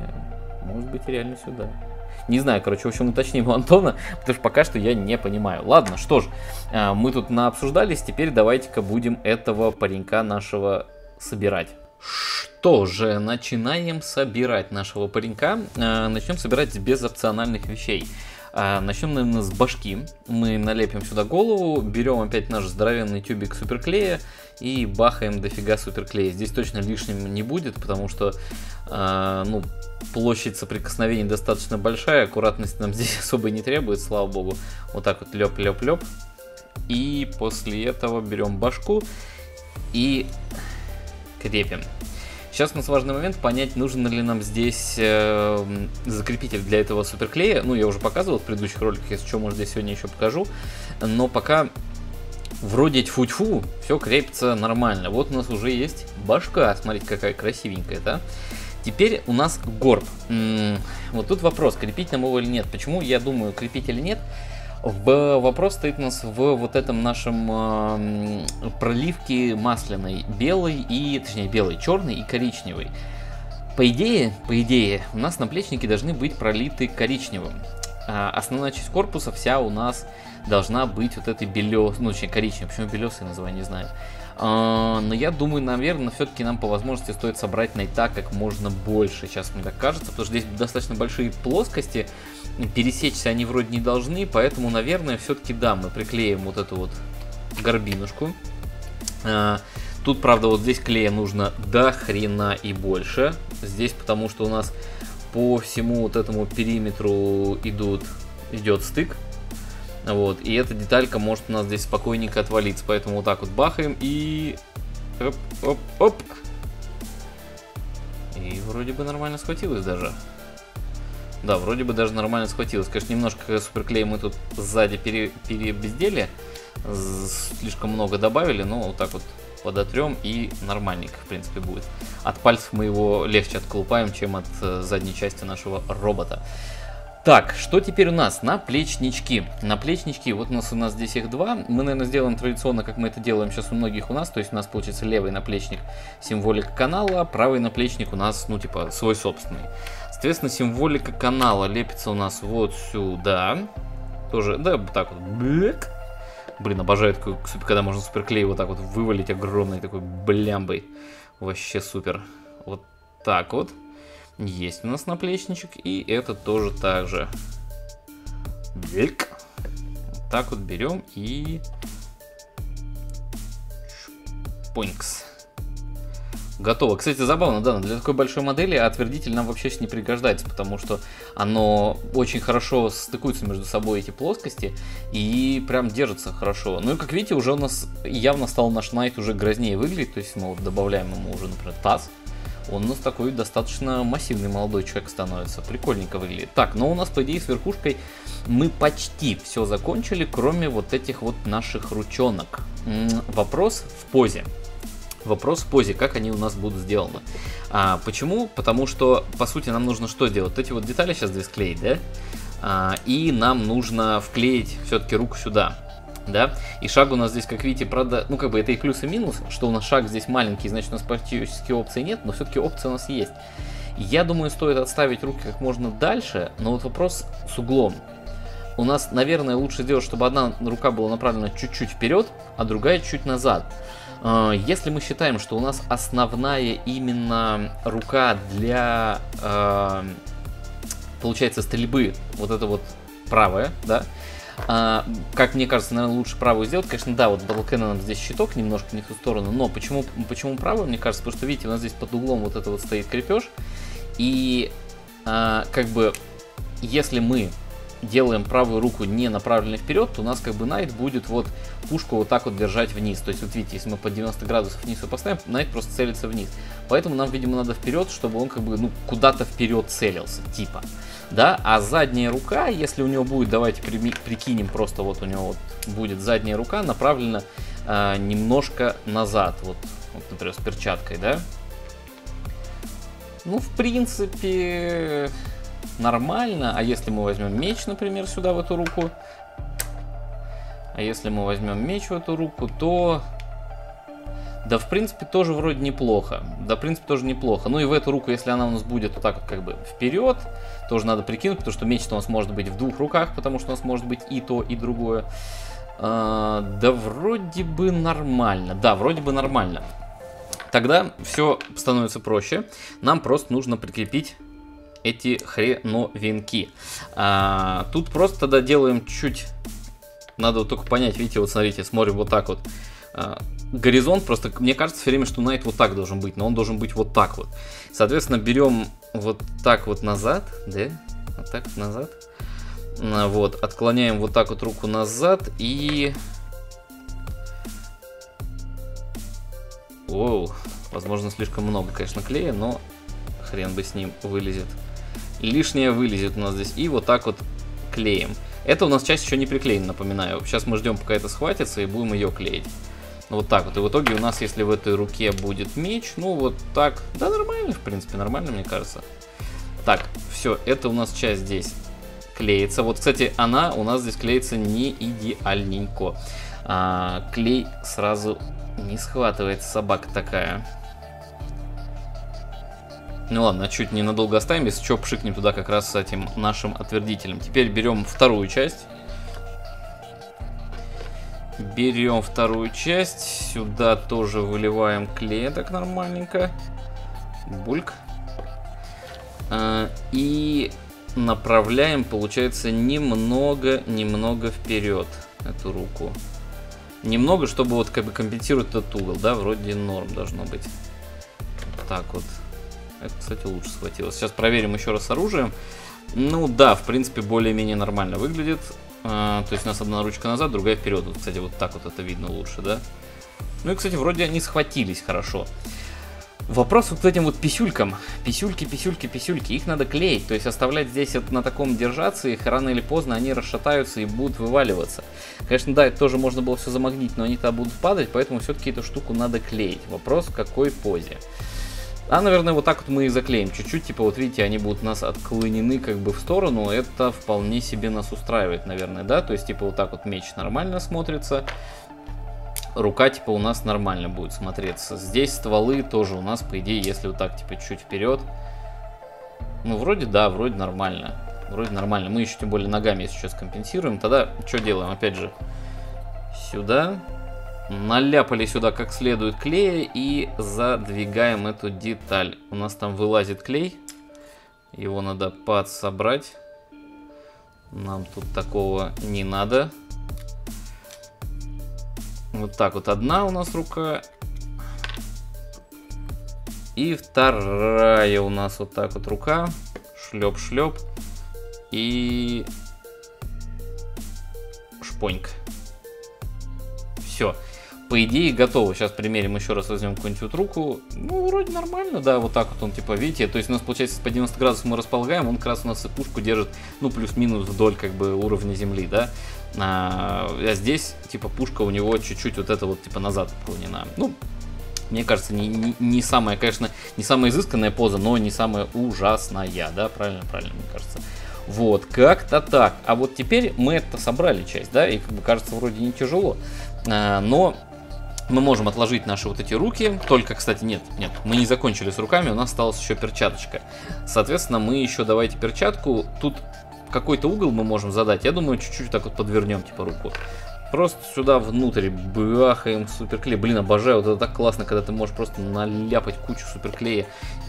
может быть, реально сюда. Не знаю, короче, в общем, уточним у Антона, потому что пока что я не понимаю. Ладно, что ж, мы тут наобсуждались, теперь давайте-ка будем этого паренька нашего собирать. Что же, начинаем собирать нашего паренька. Начнем собирать без опциональных вещей. Начнем, наверное, с башки. Мы налепим сюда голову, берем опять наш здоровенный тюбик суперклея и бахаем дофига суперклея. Здесь точно лишним не будет, потому что, ну, площадь соприкосновений достаточно большая, аккуратность нам здесь особо не требуется, слава богу. Вот так вот леп-леп-леп. И после этого берем башку и крепим. Сейчас у нас важный момент понять, нужен ли нам здесь закрепитель для этого суперклея. Ну, я уже показывал в предыдущих роликах, если что, может, здесь сегодня еще покажу. Но пока вроде тьфу-тьфу, все крепится нормально. Вот у нас уже есть башка, смотрите, какая красивенькая, да? Теперь у нас горб. Вот тут вопрос, крепить нам его или нет. Почему я думаю, крепить или нет? Вопрос стоит у нас в вот этом нашем проливке масляной, белой и, точнее, белой, черной и коричневой. По идее, у нас наплечники должны быть пролиты коричневым. Основная часть корпуса вся у нас должна быть вот этой белесой, ну, точнее, коричневой. Почему белесой называю, не знаю. Но я думаю, наверное, все-таки нам по возможности стоит собрать найта как можно больше. Сейчас мне так кажется, потому что здесь достаточно большие плоскости. Пересечься они вроде не должны, поэтому, наверное, все-таки да, мы приклеим вот эту вот горбинушку. Тут, правда, вот здесь клея нужно до хрена и больше. Здесь, потому что у нас по всему вот этому периметру идет стык. Вот, и эта деталька может у нас здесь спокойненько отвалиться, поэтому вот так вот бахаем и... Оп-оп-оп. И вроде бы нормально схватилось даже. Да, вроде бы даже нормально схватилось. Конечно, немножко суперклей мы тут сзади перебездели. слишком много добавили, но вот так вот подотрем и нормальненько, в принципе, будет. От пальцев мы его легче отколупаем, чем от задней части нашего робота. Так, что теперь у нас? Наплечнички. Наплечнички, вот у нас здесь их два. Мы, наверное, сделаем традиционно, как мы это делаем сейчас у многих у нас. То есть у нас получится левый наплечник символика канала, правый наплечник у нас, ну, типа, свой собственный. Соответственно, символика канала лепится у нас вот сюда. Тоже, да, вот так вот. Блин, обожаю, когда можно суперклей вот так вот вывалить огромной такой блямбой. Вообще супер. Вот так вот. Есть у нас наплечничек, и это тоже так же. Вот так вот берем и... Понькс. Готово. Кстати, забавно, да, для такой большой модели отвердитель нам вообще не пригождается, потому что оно очень хорошо стыкуется между собой, эти плоскости, и прям держится хорошо. Ну и как видите, уже у нас явно стал наш Найт уже грознее выглядеть, то есть мы вот добавляем ему уже, например, таз. Он у нас такой достаточно массивный молодой человек становится. Прикольненько выглядит. Так, но у нас, по идее, с верхушкой мы почти все закончили, кроме вот этих вот наших ручонок. Вопрос в позе. Вопрос в позе, как они у нас будут сделаны. Почему? Потому что, по сути, нам нужно что делать? Вот эти вот детали сейчас здесь клеить, да? И нам нужно вклеить все-таки руку сюда. Да, и шаг у нас здесь, как видите, правда, ну как бы это и плюс, и минус, что у нас шаг здесь маленький, значит у нас практически опций нет, но все-таки опция у нас есть. Я думаю, стоит отставить руки как можно дальше, но вот вопрос с углом. У нас, наверное, лучше сделать, чтобы одна рука была направлена чуть-чуть вперед, а другая чуть назад. Если мы считаем, что у нас основная именно рука для, получается, стрельбы, вот это вот правая, да, как мне кажется, наверное, лучше правую сделать. Конечно, да, вот Battle Cannon здесь щиток немножко не в ту сторону, но почему правую, мне кажется, потому что, видите, у нас здесь под углом вот это вот стоит крепеж, и как бы, если мы делаем правую руку не направленной вперед, то у нас как бы Найт будет вот пушку вот так вот держать вниз. То есть, вот видите, если мы под 90 градусов вниз ее поставим, Найт просто целится вниз. Поэтому нам, видимо, надо вперед, чтобы он как бы, ну, куда-то вперед целился, типа. Да, а задняя рука, если у него будет, давайте прикинем, просто вот у него вот будет задняя рука направлена немножко назад, вот, например, с перчаткой, да. Ну, в принципе, нормально. А если мы возьмем меч, например, сюда в эту руку, то... Да, в принципе, тоже вроде неплохо. Ну и в эту руку, если она у нас будет вот так вот как бы вперед, тоже надо прикинуть, потому что меч-то у нас может быть в двух руках, потому что у нас может быть и то, и другое. Да, вроде бы нормально. Тогда все становится проще. Нам просто нужно прикрепить эти хреновинки. Тут просто тогда делаем чуть... Надо вот только понять, видите, вот смотрите, смотрим вот так вот. Горизонт, просто мне кажется все время, что Найт вот так должен быть, но он должен быть вот так вот. Соответственно, берем вот так вот назад, да, вот так вот назад. Вот, отклоняем вот так вот руку назад и... Оу, возможно, слишком много, конечно, клея, но хрен бы с ним, вылезет. Лишнее вылезет у нас здесь. И вот так вот клеим. Это у нас часть еще не приклеена, напоминаю. Сейчас мы ждем, пока это схватится, и будем ее клеить. Вот так вот. И в итоге у нас, если в этой руке будет меч, ну вот так. Да, нормально, в принципе, нормально, мне кажется. Так, все, это у нас часть здесь клеится. Вот, кстати, она у нас здесь клеится не идеальненько. Клей сразу не схватывается, собака такая. Ну ладно, чуть ненадолго оставим, если что, пшикнем туда как раз с этим нашим отвердителем. Теперь берем вторую часть. Сюда тоже выливаем клей так нормальненько. Бульк. И направляем, получается, немного вперед эту руку. Немного, чтобы вот как бы компенсировать этот угол, да, вроде норм должно быть. Вот так вот. Это, кстати, лучше схватилось. Сейчас проверим еще раз с оружием. Ну да, в принципе, более-менее нормально выглядит. То есть у нас одна ручка назад, другая вперед. Вот, кстати, вот так вот это видно лучше, да? Ну и, кстати, вроде они схватились хорошо. Вопрос вот к этим вот писюлькам. Писюльки. Их надо клеить. То есть оставлять здесь на таком держаться, их рано или поздно они расшатаются и будут вываливаться. Конечно, да, это тоже можно было все замагнить, но они тогда будут падать, поэтому все-таки эту штуку надо клеить. Вопрос в какой позе. Наверное, вот так вот мы и заклеим чуть-чуть. Типа, вот видите, они будут у нас отклонены как бы в сторону. Это вполне себе нас устраивает, наверное, да? То есть, типа, вот так вот меч нормально смотрится. Рука, типа, у нас нормально будет смотреться. Здесь стволы тоже у нас, по идее, если вот так, типа, чуть вперед. Ну, вроде да, вроде нормально. Вроде нормально. Мы еще, тем более, ногами если сейчас компенсируем. Тогда что делаем? Опять же, сюда. Наляпали сюда как следует клея и задвигаем эту деталь. У нас там вылазит клей. Его надо подсобрать. Нам тут такого не надо. Вот так вот одна у нас рука. И вторая у нас вот так вот рука. Шлеп-шлеп. И шпоньк. Все. По идее готово. Сейчас примерим еще раз, возьмем какую-нибудь вот руку. Ну, вроде нормально, да, вот так вот он, типа, видите. То есть у нас, получается, по 90 градусов мы располагаем, он как раз у нас и пушку держит, ну, плюс-минус вдоль, как бы, уровня земли, да. А здесь, типа, пушка у него чуть-чуть вот это вот, типа, назад отклонена. Ну, мне кажется, не самая, конечно, не самая изысканная поза, но не самая ужасная, да, правильно, мне кажется. Вот, как-то так. А вот теперь мы это собрали часть, да, и, как бы, кажется, вроде не тяжело. Но мы можем отложить наши вот эти руки. Только, кстати, нет, мы не закончили с руками, у нас осталась еще перчаточка. Соответственно, мы еще давайте перчатку. Тут какой-то угол мы можем задать. Я думаю, чуть-чуть так вот подвернем, типа, руку. Просто сюда внутрь бахаем суперклей. Блин, обожаю, вот это так классно, когда ты можешь просто наляпать кучу суперклея.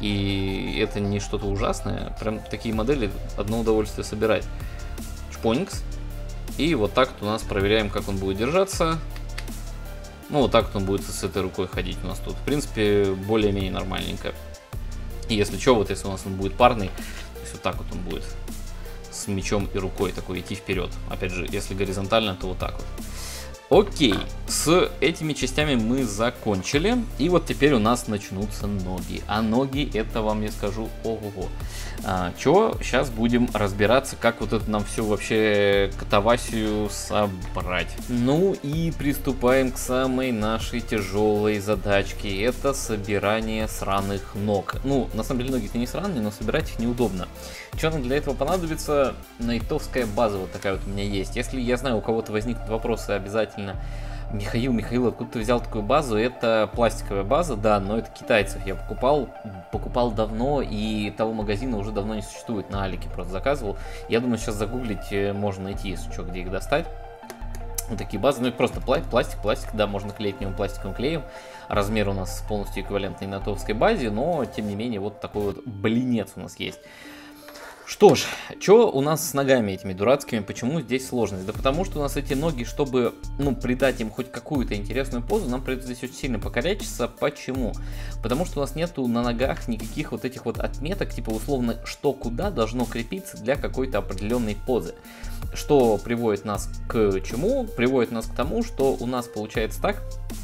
И это не что-то ужасное. Прям такие модели одно удовольствие собирать. Чпоникс. И вот так вот у нас проверяем, как он будет держаться. Ну, вот так вот он будет с этой рукой ходить у нас тут. В принципе, более-менее нормальненько. И если что, вот если у нас он будет парный, то есть вот так вот он будет с мечом и рукой такой идти вперед. Опять же, если горизонтально, то вот так вот. Окей, с этими частями мы закончили. И вот теперь у нас начнутся ноги. А ноги, это вам я скажу, ого-го. Чё, сейчас будем разбираться, как вот это нам все вообще катавасию собрать. Ну и приступаем к самой нашей тяжелой задачке. Это собирание сраных ног. Ну, на самом деле ноги-то не сраные, но собирать их неудобно. Что нам для этого понадобится? Найтовская база вот такая вот у меня есть. Если я знаю, у кого-то возникнут вопросы, обязательно. Михаил, откуда ты взял такую базу? Это пластиковая база, да, но это китайцев. Я покупал давно, и того магазина уже давно не существует. На Алике просто заказывал. Я думаю, сейчас загуглить можно найти, если что, где их достать. Вот такие базы, ну это просто пластик, да, можно клеить в нем пластиковым клеем. Размер у нас полностью эквивалентный найтовской базе, но тем не менее вот такой вот блинец у нас есть. Что ж, что у нас с ногами этими дурацкими, почему здесь сложность? Да потому что у нас эти ноги, чтобы, ну, придать им хоть какую-то интересную позу, нам придется здесь очень сильно покорячиться. Почему? Потому что у нас нету на ногах никаких вот этих вот отметок, типа условно, что куда должно крепиться для какой-то определенной позы. Что приводит нас к чему? Приводит нас к тому, что у нас получается так,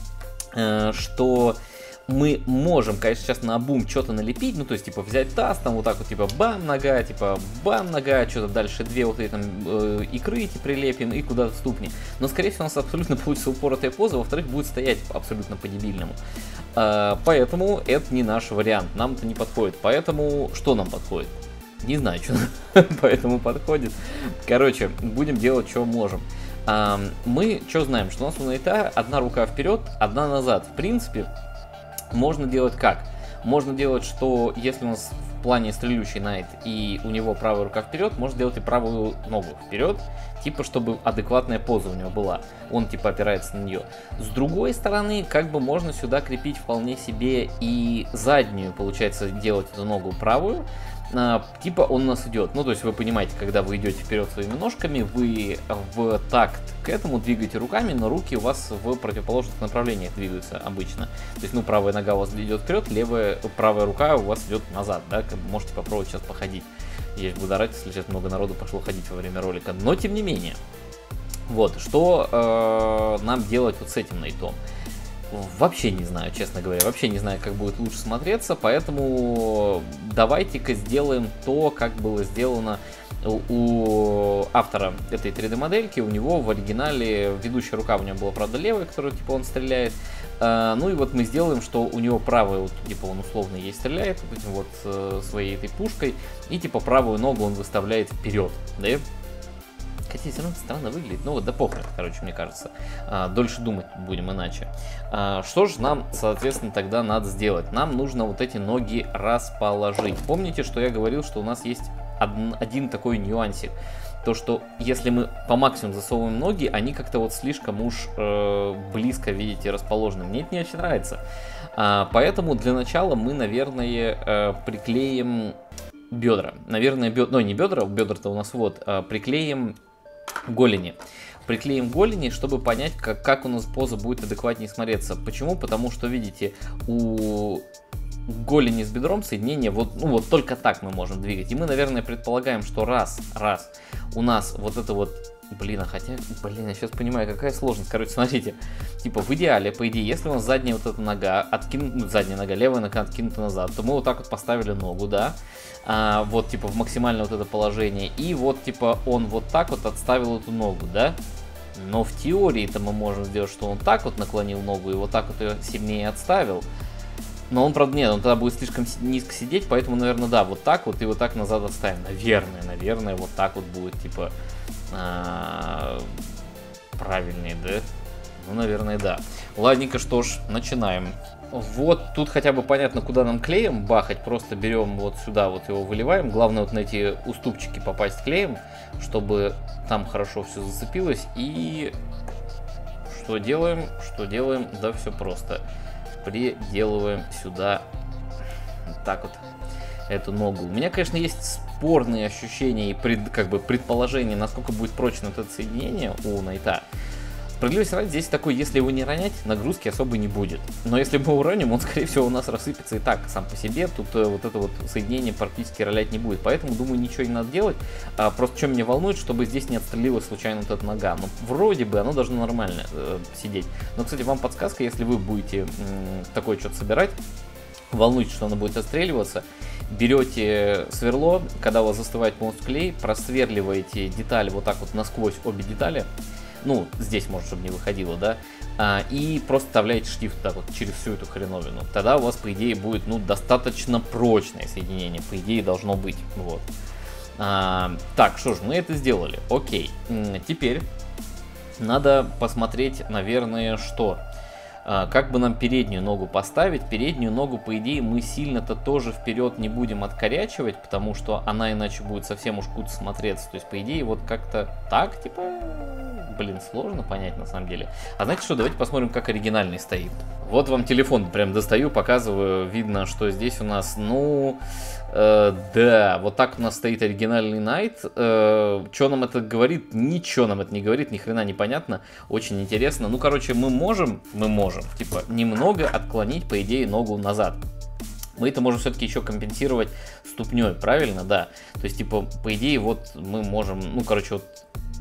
что мы можем, конечно, сейчас на обум что-то налепить, ну, то есть, типа, взять таз, там, вот так вот, типа, бам, нога, что-то дальше две вот эти, там, икры эти прилепим и куда-то ступни. Но, скорее всего, у нас абсолютно получится упоротая поза, во-вторых, будет стоять абсолютно по-дебильному. Поэтому это не наш вариант, нам это не подходит. Поэтому что нам подходит? Не знаю, что поэтому подходит. Короче, будем делать, что можем. Мы что знаем, что у нас у Найта одна рука вперед, одна назад. В принципе, можно делать как? Можно делать, что если у нас в плане стрелющий Найт и у него правая рука вперед, можно делать и правую ногу вперед, типа, чтобы адекватная поза у него была. Он типа опирается на нее. С другой стороны, как бы можно сюда крепить вполне себе и заднюю, получается, делать эту ногу правую. Типа он у нас идет. Ну, то есть вы понимаете, когда вы идете вперед своими ножками, вы в такт к этому двигаете руками, но руки у вас в противоположных направлениях двигаются обычно. То есть, ну, правая нога у вас идет вперед, правая рука у вас идет назад, да, как бы можете попробовать сейчас походить. Я буду орать, если сейчас много народу пошло ходить во время ролика, но тем не менее. Вот, что нам делать вот с этим Найтом? вообще не знаю, честно говоря, вообще не знаю, как будет лучше смотреться, поэтому давайте-ка сделаем то, как было сделано у автора этой 3D модельки. У него в оригинале ведущая рука у него была, правда, левая, которую типа он стреляет. Ну и вот мы сделаем, что у него правая, вот, типа он условно ей стреляет вот этим вот своей этой пушкой, и типа правую ногу он выставляет вперед, да? Хотя все равно странно выглядит, ну вот да похрен, короче, мне кажется. Дольше думать будем иначе. Что же нам, соответственно, тогда надо сделать? Нам нужно вот эти ноги расположить. Помните, что я говорил, что у нас есть один такой нюансик. То, что если мы по максимуму засовываем ноги, они как-то вот слишком уж близко, видите, расположены. Мне это не очень нравится. Поэтому для начала мы, наверное, приклеим бедра. Наверное, ну не бедра, бедра-то у нас вот, приклеим голени. Приклеим голени, чтобы понять, как у нас поза будет адекватнее смотреться. Почему? Потому что, видите, у голени с бедром соединение вот, ну, вот только так мы можем двигать. И мы, наверное, предполагаем, что раз у нас вот это вот, я сейчас понимаю, какая сложность. Короче, смотрите, типа в идеале, по идее, если у нас задняя вот эта нога откинута, ну, задняя нога, левая нога откинута назад, то мы вот так вот поставили ногу, да, вот типа в максимальное вот это положение, и вот типа он вот так вот отставил эту ногу, да. Но в теории-то мы можем сделать, что он так вот наклонил ногу и вот так вот ее сильнее отставил. Но он, правда, нет, он тогда будет слишком низко сидеть, поэтому, наверное, да, вот так вот и вот так назад отставим. Наверное, вот так вот будет, типа, правильнее, да? Ну, наверное, да. Ладненько, что ж, начинаем. Вот тут хотя бы понятно, куда нам клеем бахать. Просто берем вот сюда, вот его выливаем. Главное вот на эти уступчики попасть клеем, чтобы там хорошо все зацепилось. И что делаем? Да, все просто. Приделываем сюда вот так вот эту ногу. У меня, конечно, есть спорные ощущения и предположения, насколько будет прочно это соединение у Найта. Справедливости ради, здесь такой, если его не ронять, нагрузки особо не будет. Но если мы его уроним, он, скорее всего, у нас рассыпется и так, сам по себе. Тут вот это вот соединение практически ролять не будет. Поэтому, думаю, ничего не надо делать. Просто что меня волнует, чтобы здесь не отстрелилась случайно вот эта нога. Ну, вроде бы оно должно нормально сидеть. Но, кстати, вам подсказка, если вы будете такое что-то собирать, волнуйтесь, что оно будет отстреливаться. Берете сверло, когда у вас застывает полностью клей, просверливаете детали вот так вот насквозь, обе детали. Ну, здесь, может, чтобы не выходило, да, и просто вставляете штифт так вот через всю эту хреновину. Тогда у вас, по идее, будет, ну, достаточно прочное соединение, по идее, должно быть, вот. Так, что ж, мы это сделали, окей. Теперь надо посмотреть, наверное, что... Как бы нам переднюю ногу поставить? Переднюю ногу, по идее, мы сильно-то тоже вперед не будем откорячивать, потому что она иначе будет совсем уж куцо смотреться. То есть, по идее, вот как-то так, типа... сложно понять на самом деле. А знаете что, давайте посмотрим, как оригинальный стоит. Вот вам телефон, прям достаю, показываю. Видно, что здесь у нас, ну... да, вот так у нас стоит оригинальный Найт. Что нам это говорит? Ничего нам это не говорит, ни хрена непонятно. Очень интересно. Ну, короче, мы можем, типа, немного отклонить, по идее, ногу назад. Мы это можем все-таки еще компенсировать ступней, правильно? Да. То есть, типа, по идее, вот мы можем, ну, короче, вот...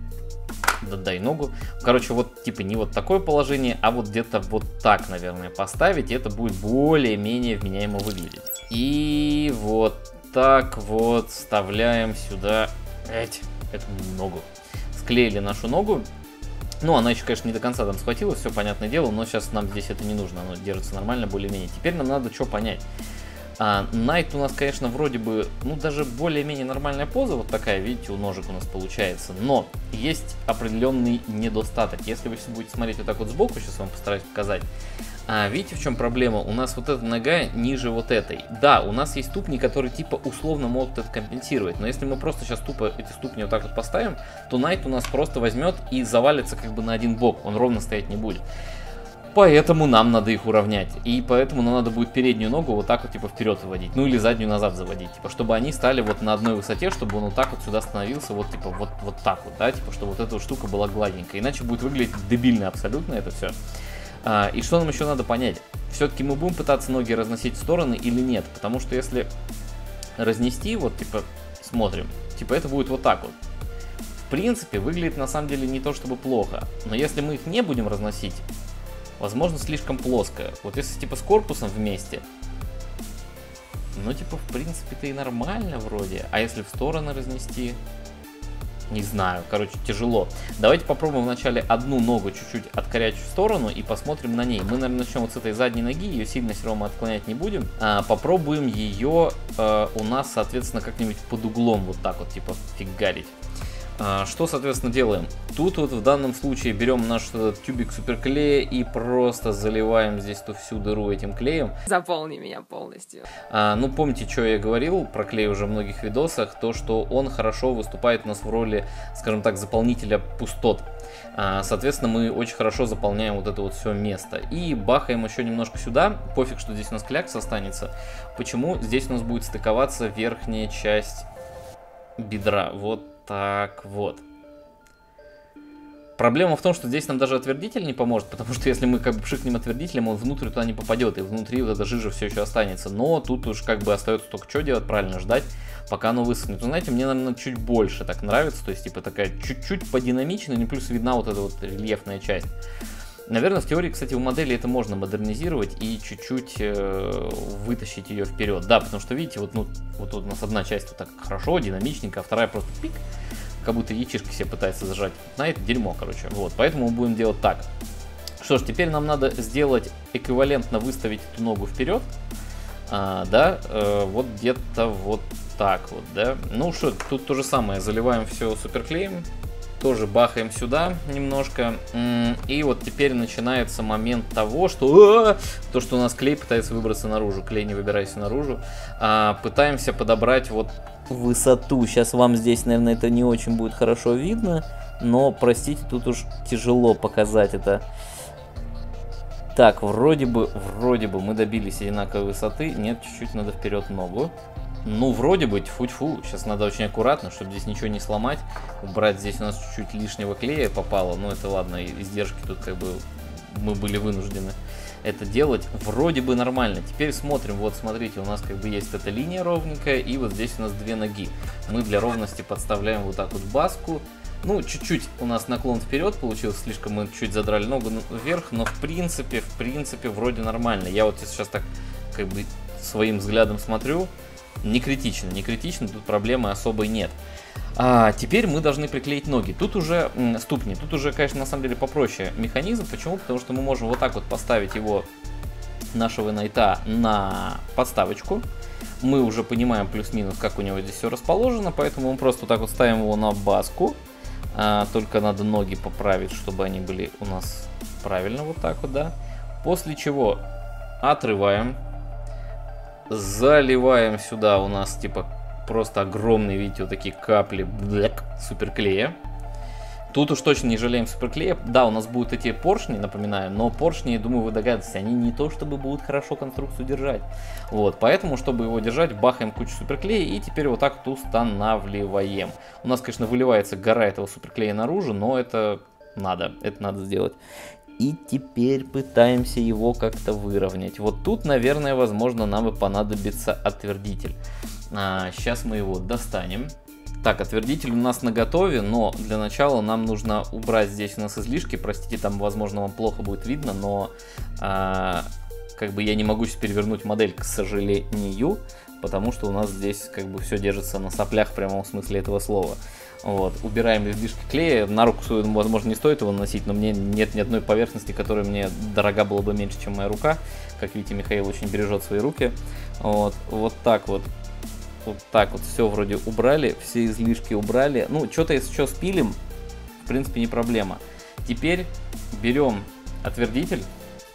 дай ногу. Короче, вот типа не вот такое положение, а вот где-то вот так, наверное, поставить. И это будет более-менее вменяемо выглядеть. И вот так вот вставляем сюда эту ногу. Склеили нашу ногу. Ну, она еще, конечно, не до конца там схватилась, все понятное дело, но сейчас нам здесь это не нужно. Оно держится нормально, более-менее. Теперь нам надо что понять. Найт у нас, конечно, вроде бы, ну, даже более-менее нормальная поза, вот такая, видите, у ножек у нас получается, но есть определенный недостаток. Если вы будете смотреть вот так вот сбоку, сейчас вам постараюсь показать, видите, в чем проблема? У нас вот эта нога ниже вот этой. Да, у нас есть ступни, которые типа условно могут это компенсировать, но если мы просто сейчас тупо эти ступни вот так вот поставим, то Найт у нас просто возьмет и завалится как бы на один бок, он ровно стоять не будет. Поэтому нам надо их уравнять. И поэтому нам надо будет переднюю ногу вот так вот типа вперед выводить. Ну или заднюю назад заводить. Типа, чтобы они стали вот на одной высоте, чтобы он вот так вот сюда становился. Вот типа вот так вот, да. Типа, чтобы вот эта вот штука была гладенькая. Иначе будет выглядеть дебильно абсолютно это все. И что нам еще надо понять? Все-таки мы будем пытаться ноги разносить в стороны или нет? Потому что если разнести, вот типа, смотрим. Типа это будет вот так вот. В принципе, выглядит на самом деле не то чтобы плохо. Но если мы их не будем разносить... возможно, слишком плоская. Вот если типа с корпусом вместе, ну типа в принципе-то и нормально вроде. А если в стороны разнести, не знаю, короче, тяжело. Давайте попробуем вначале одну ногу чуть-чуть откорячить в сторону и посмотрим на ней. Мы, наверное, начнем вот с этой задней ноги, ее сильно все равно отклонять не будем. Попробуем ее у нас, соответственно, как-нибудь под углом вот так вот, типа, фигарить. Что, соответственно, делаем? Тут вот в данном случае берем наш тюбик суперклея и просто заливаем здесь ту всю дыру этим клеем. Заполни меня полностью. Ну, помните, что я говорил про клей уже в многих видосах, то, что он хорошо выступает у нас в роли, скажем так, заполнителя пустот. Соответственно, мы очень хорошо заполняем вот это вот все место. И бахаем еще немножко сюда. Пофиг, что здесь у нас клякс останется. Почему? Здесь у нас будет стыковаться верхняя часть бедра. Вот так вот. Проблема в том, что здесь нам даже отвердитель не поможет, потому что если мы как бы пшикнем отвердителем, он внутрь туда не попадет, и внутри вот эта жижа все еще останется. Но тут уж как бы остается только что делать, правильно ждать, пока оно высохнет. Ну, знаете, мне, наверное, чуть больше так нравится, то есть типа такая чуть-чуть подинамичная, ну плюс видна вот эта вот рельефная часть. Наверное, в теории, кстати, у модели это можно модернизировать и чуть-чуть вытащить ее вперед. Да, потому что, видите, вот, ну, вот у нас одна часть вот так хорошо, динамичненько, а вторая просто пик, как будто яичишки себе пытается зажать. На это дерьмо, короче. Вот, поэтому мы будем делать так. Что ж, теперь нам надо сделать эквивалентно, выставить эту ногу вперед. Да, вот где-то вот так вот, да. Ну что, тут то же самое, заливаем все суперклеем. Тоже бахаем сюда немножко. И вот теперь начинается момент того, что то, что у нас клей пытается выбраться наружу. Клей, не выбирайся наружу. Пытаемся подобрать вот высоту. Сейчас вам здесь, наверное, это не очень будет хорошо видно. Но, простите, тут уж тяжело показать это. Так, вроде бы мы добились одинаковой высоты. Нет, чуть-чуть надо вперед ногу. Ну, вроде бы, тьфу-тьфу, сейчас надо очень аккуратно, чтобы здесь ничего не сломать. Убрать здесь у нас чуть-чуть лишнего клея попало, ну это ладно, издержки тут как бы мы были вынуждены это делать. Вроде бы нормально. Теперь смотрим, вот смотрите, у нас как бы есть эта линия ровненькая, и вот здесь у нас две ноги. Мы для ровности подставляем вот так вот баску. Ну, чуть-чуть у нас наклон вперед получился, слишком мы чуть задрали ногу вверх, но в принципе, вроде нормально. Я вот сейчас так как бы своим взглядом смотрю. Не критично, тут проблемы особой нет. Теперь мы должны приклеить ноги. Тут уже ступни. Тут уже, конечно, на самом деле попроще механизм. Почему? Потому что мы можем вот так вот поставить его, нашего найта, на подставочку. Мы уже понимаем плюс-минус, как у него здесь все расположено. Поэтому мы просто вот так вот ставим его на баску. Только надо ноги поправить, чтобы они были у нас правильно вот так вот, да. После чего отрываем. Заливаем сюда у нас типа просто огромные, видите, вот такие капли суперклея. Тут уж точно не жалеем суперклея. Да, у нас будут эти поршни, напоминаю, но поршни, думаю, вы догадываетесь, они не то чтобы будут хорошо конструкцию держать. Вот, поэтому, чтобы его держать, бахаем кучу суперклея и теперь вот так вот устанавливаем. У нас, конечно, выливается гора этого суперклея наружу, но это надо сделать. И теперь пытаемся его как-то выровнять. Вот тут, наверное, возможно, нам и понадобится отвердитель. Сейчас мы его достанем. Так, отвердитель у нас наготове, но для начала нам нужно убрать здесь у нас излишки. Простите, там, возможно, вам плохо будет видно, но как бы я не могу сейчас перевернуть модель, к сожалению, потому что у нас здесь как бы все держится на соплях в прямом смысле этого слова. Вот, убираем излишки клея. На руку свою, возможно, не стоит его наносить, но мне нет ни одной поверхности, которая мне дорога была бы меньше, чем моя рука. Как видите, Михаил очень бережет свои руки. Вот так вот. Вот так вот все вроде убрали, все излишки убрали. Ну, что-то если что спилим, в принципе, не проблема. Теперь берем отвердитель.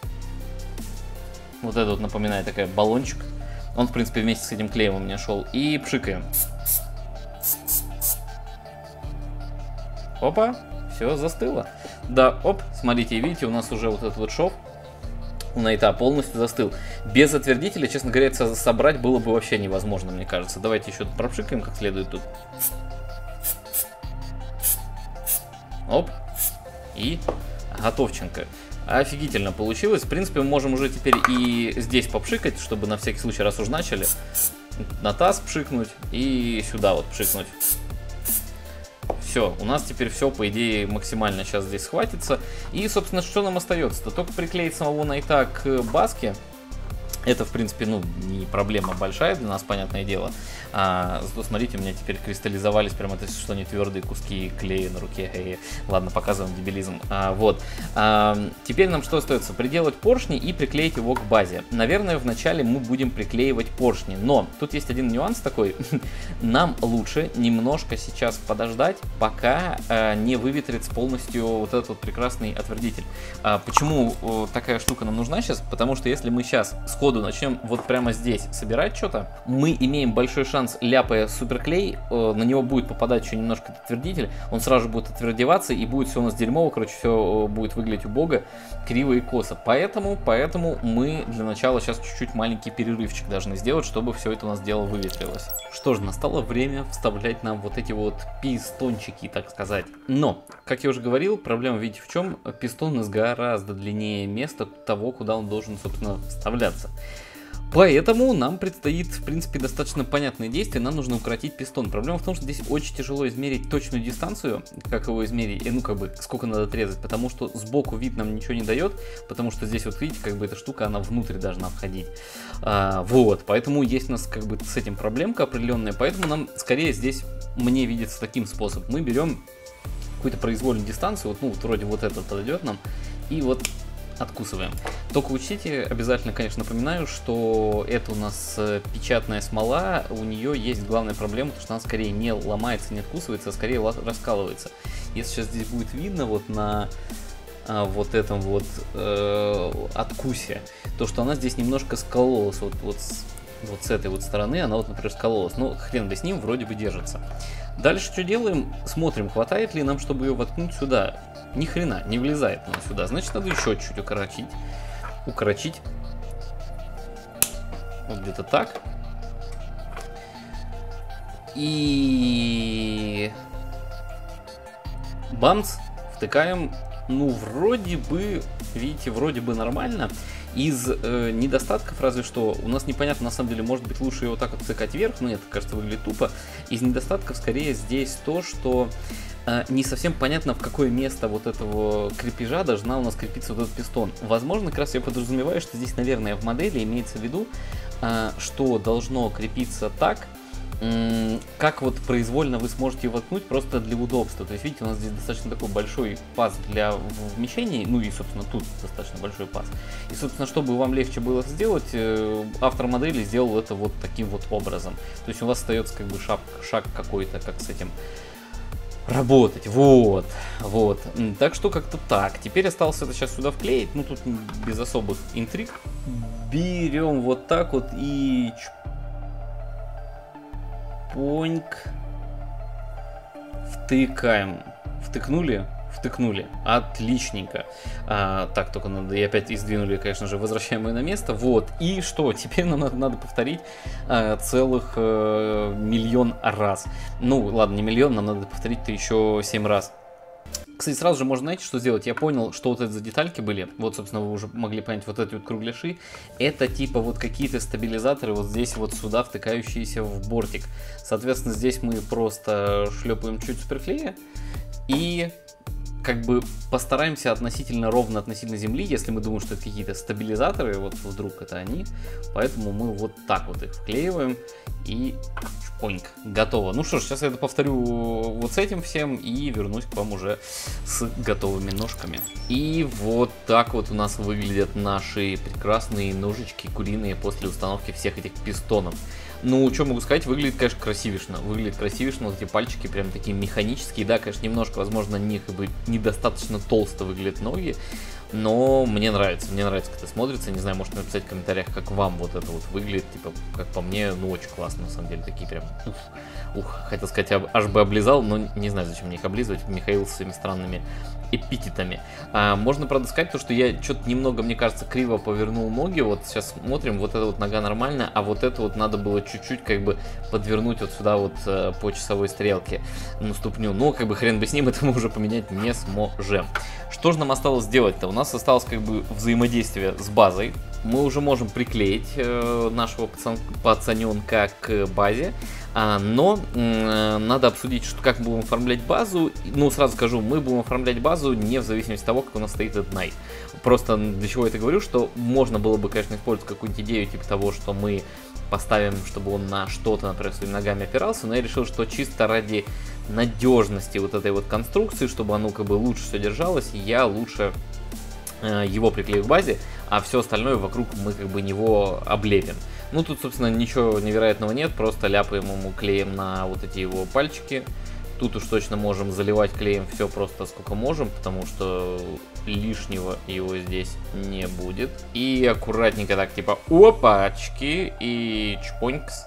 Вот это вот напоминает такой баллончик. Он, в принципе, вместе с этим клеем у меня шел. И пшикаем. Опа, все застыло. Да, оп, смотрите, видите, у нас уже вот этот вот шов у найта полностью застыл. Без отвердителя, честно говоря, это собрать было бы вообще невозможно, мне кажется. Давайте еще пропшикаем как следует тут. Оп, и готовченко. Офигительно получилось. В принципе, мы можем уже теперь и здесь попшикать, чтобы на всякий случай, раз уж начали, на таз пшикнуть и сюда вот пшикнуть. Все, у нас теперь все, по идее, максимально сейчас здесь схватится. И, собственно, что нам остается-то? Только приклеить самого найта к баске. Это, в принципе, ну, не проблема большая для нас, понятное дело. Зато, смотрите, у меня теперь кристаллизовались прям это что не твердые куски клея на руке. Ладно, показываем дебилизм. Вот. Теперь нам что остается? Приделать поршни и приклеить его к базе. Наверное, вначале мы будем приклеивать поршни. Но тут есть один нюанс такой. Нам лучше немножко сейчас подождать, пока не выветрится полностью вот этот вот прекрасный отвердитель. Почему такая штука нам нужна сейчас? Потому что если мы сейчас сходу начнем вот прямо здесь собирать что-то, мы имеем большой шанс, ляпая суперклей, на него будет попадать еще немножко отвердитель, он сразу же будет отвердеваться и будет все у нас дерьмово, короче, все будет выглядеть убого, криво и косо. Поэтому мы для начала сейчас чуть-чуть маленький перерывчик должны сделать, чтобы все это у нас дело выветрилось. Что ж, настало время вставлять нам вот эти вот пистончики, так сказать. Но, как я уже говорил, проблема, видите, в чем? Пистон у нас гораздо длиннее места того, куда он должен, собственно, вставляться. Поэтому нам предстоит, в принципе, достаточно понятное действие. Нам нужно укоротить пистон. Проблема в том, что здесь очень тяжело измерить точную дистанцию, как его измерить, ну, как бы, сколько надо отрезать, потому что сбоку вид нам ничего не дает, потому что здесь, вот видите, как бы эта штука, она внутрь должна входить. Вот, поэтому есть у нас, как бы, с этим проблемка определенная, поэтому нам, скорее, здесь, мне видится таким способом. Мы берем какую-то произвольную дистанцию, вот, ну, вот вроде вот это подойдет нам, и вот откусываем. Только учтите, обязательно, конечно, напоминаю, что это у нас печатная смола, у нее есть главная проблема, потому что она скорее не ломается, не откусывается, а скорее раскалывается. Если сейчас здесь будет видно вот на вот этом вот откусе, то что она здесь немножко скололась, вот с этой вот стороны она вот, например, скололась, но хрен бы с ним, вроде бы держится. Дальше что делаем? Смотрим, хватает ли нам, чтобы ее воткнуть сюда. Ни хрена, не влезает она сюда. Значит, надо еще чуть-чуть укорочить. Вот где-то так. И бамс, втыкаем. Ну, вроде бы, видите, вроде бы нормально. Из недостатков, разве что, у нас непонятно, на самом деле, может быть, лучше его так вот втыкать вверх, но это, кажется, выглядит тупо. Из недостатков, скорее, здесь то, что не совсем понятно, в какое место вот этого крепежа должна у нас крепиться вот этот пистон. Возможно, как раз я подразумеваю, что здесь, наверное, в модели имеется в виду, что должно крепиться так, как вот произвольно вы сможете воткнуть просто для удобства. То есть, видите, у нас здесь достаточно такой большой паз для вмещения, ну и, собственно, тут достаточно большой паз. И, собственно, чтобы вам легче было сделать, автор модели сделал это вот таким вот образом. То есть у вас остается как бы шаг какой-то, как с этим работать. Вот. Так что как-то так. Теперь осталось это сейчас сюда вклеить, ну тут без особых интриг. Берем вот так вот и поньк. Втыкаем. Втыкнули? Втыкнули. Отличненько. Так, только надо, и опять издвинули, конечно же, возвращаем ее на место. Вот. И что? Теперь нам надо повторить целых миллион раз. Ну, ладно, не миллион, нам надо повторить-то еще 7 раз. Кстати, сразу же можно, знаете, что сделать? Я понял, что вот это за детальки были. Вот, собственно, вы уже могли понять, вот эти вот кругляши. Это типа вот какие-то стабилизаторы вот здесь вот сюда втыкающиеся в бортик. Соответственно, здесь мы просто шлепаем чуть суперклея и как бы постараемся относительно ровно относительно земли, если мы думаем, что это какие-то стабилизаторы, вот вдруг это они. Поэтому мы вот так вот их вклеиваем и шпоньк, готово. Ну что ж, сейчас я это повторю вот с этим всем и вернусь к вам уже с готовыми ножками. И вот так вот у нас выглядят наши прекрасные ножички куриные после установки всех этих пистонов. Ну, что могу сказать, выглядит, конечно, красивишно. Выглядит красивишно, вот эти пальчики прям такие механические. Да, конечно, немножко, возможно, не как бы недостаточно толсто выглядят ноги. Но мне нравится, как это смотрится. Не знаю, можете написать в комментариях, как вам вот это вот выглядит. Типа, как по мне, ну, очень классно, на самом деле. Такие прям, хотел сказать, аж бы облизал, но не знаю, зачем мне их облизывать. Михаил с своими странными эпитетами. Можно, правда, сказать, то, что я что-то немного, мне кажется, криво повернул ноги. Вот сейчас смотрим, вот эта вот нога нормальная, а вот это вот надо было чуть-чуть как бы подвернуть вот сюда вот по часовой стрелке на ступню. Но как бы хрен бы с ним, это мы уже поменять не сможем. Что же нам осталось сделать-то? У нас осталось как бы взаимодействие с базой. мы уже можем приклеить нашего пацаненка к базе. Но надо обсудить, как будем оформлять базу. Ну, сразу скажу, мы будем оформлять базу не в зависимости от того, как у нас стоит этот найт. Просто для чего я это говорю, что можно было бы, конечно, использовать какую-нибудь идею типа того, что мы поставим, чтобы он на что-то, например, своими ногами опирался, но я решил, что чисто ради надежности вот этой вот конструкции, чтобы оно как бы лучше все держалось, я лучше его приклею к базе, а все остальное вокруг мы как бы него облепим. Ну, тут, собственно, ничего невероятного нет, просто ляпаем ему клеем на вот эти его пальчики. Тут уж точно можем заливать клеем все просто сколько можем, потому что лишнего его здесь не будет. И аккуратненько так, типа, опачки, и чпонькс.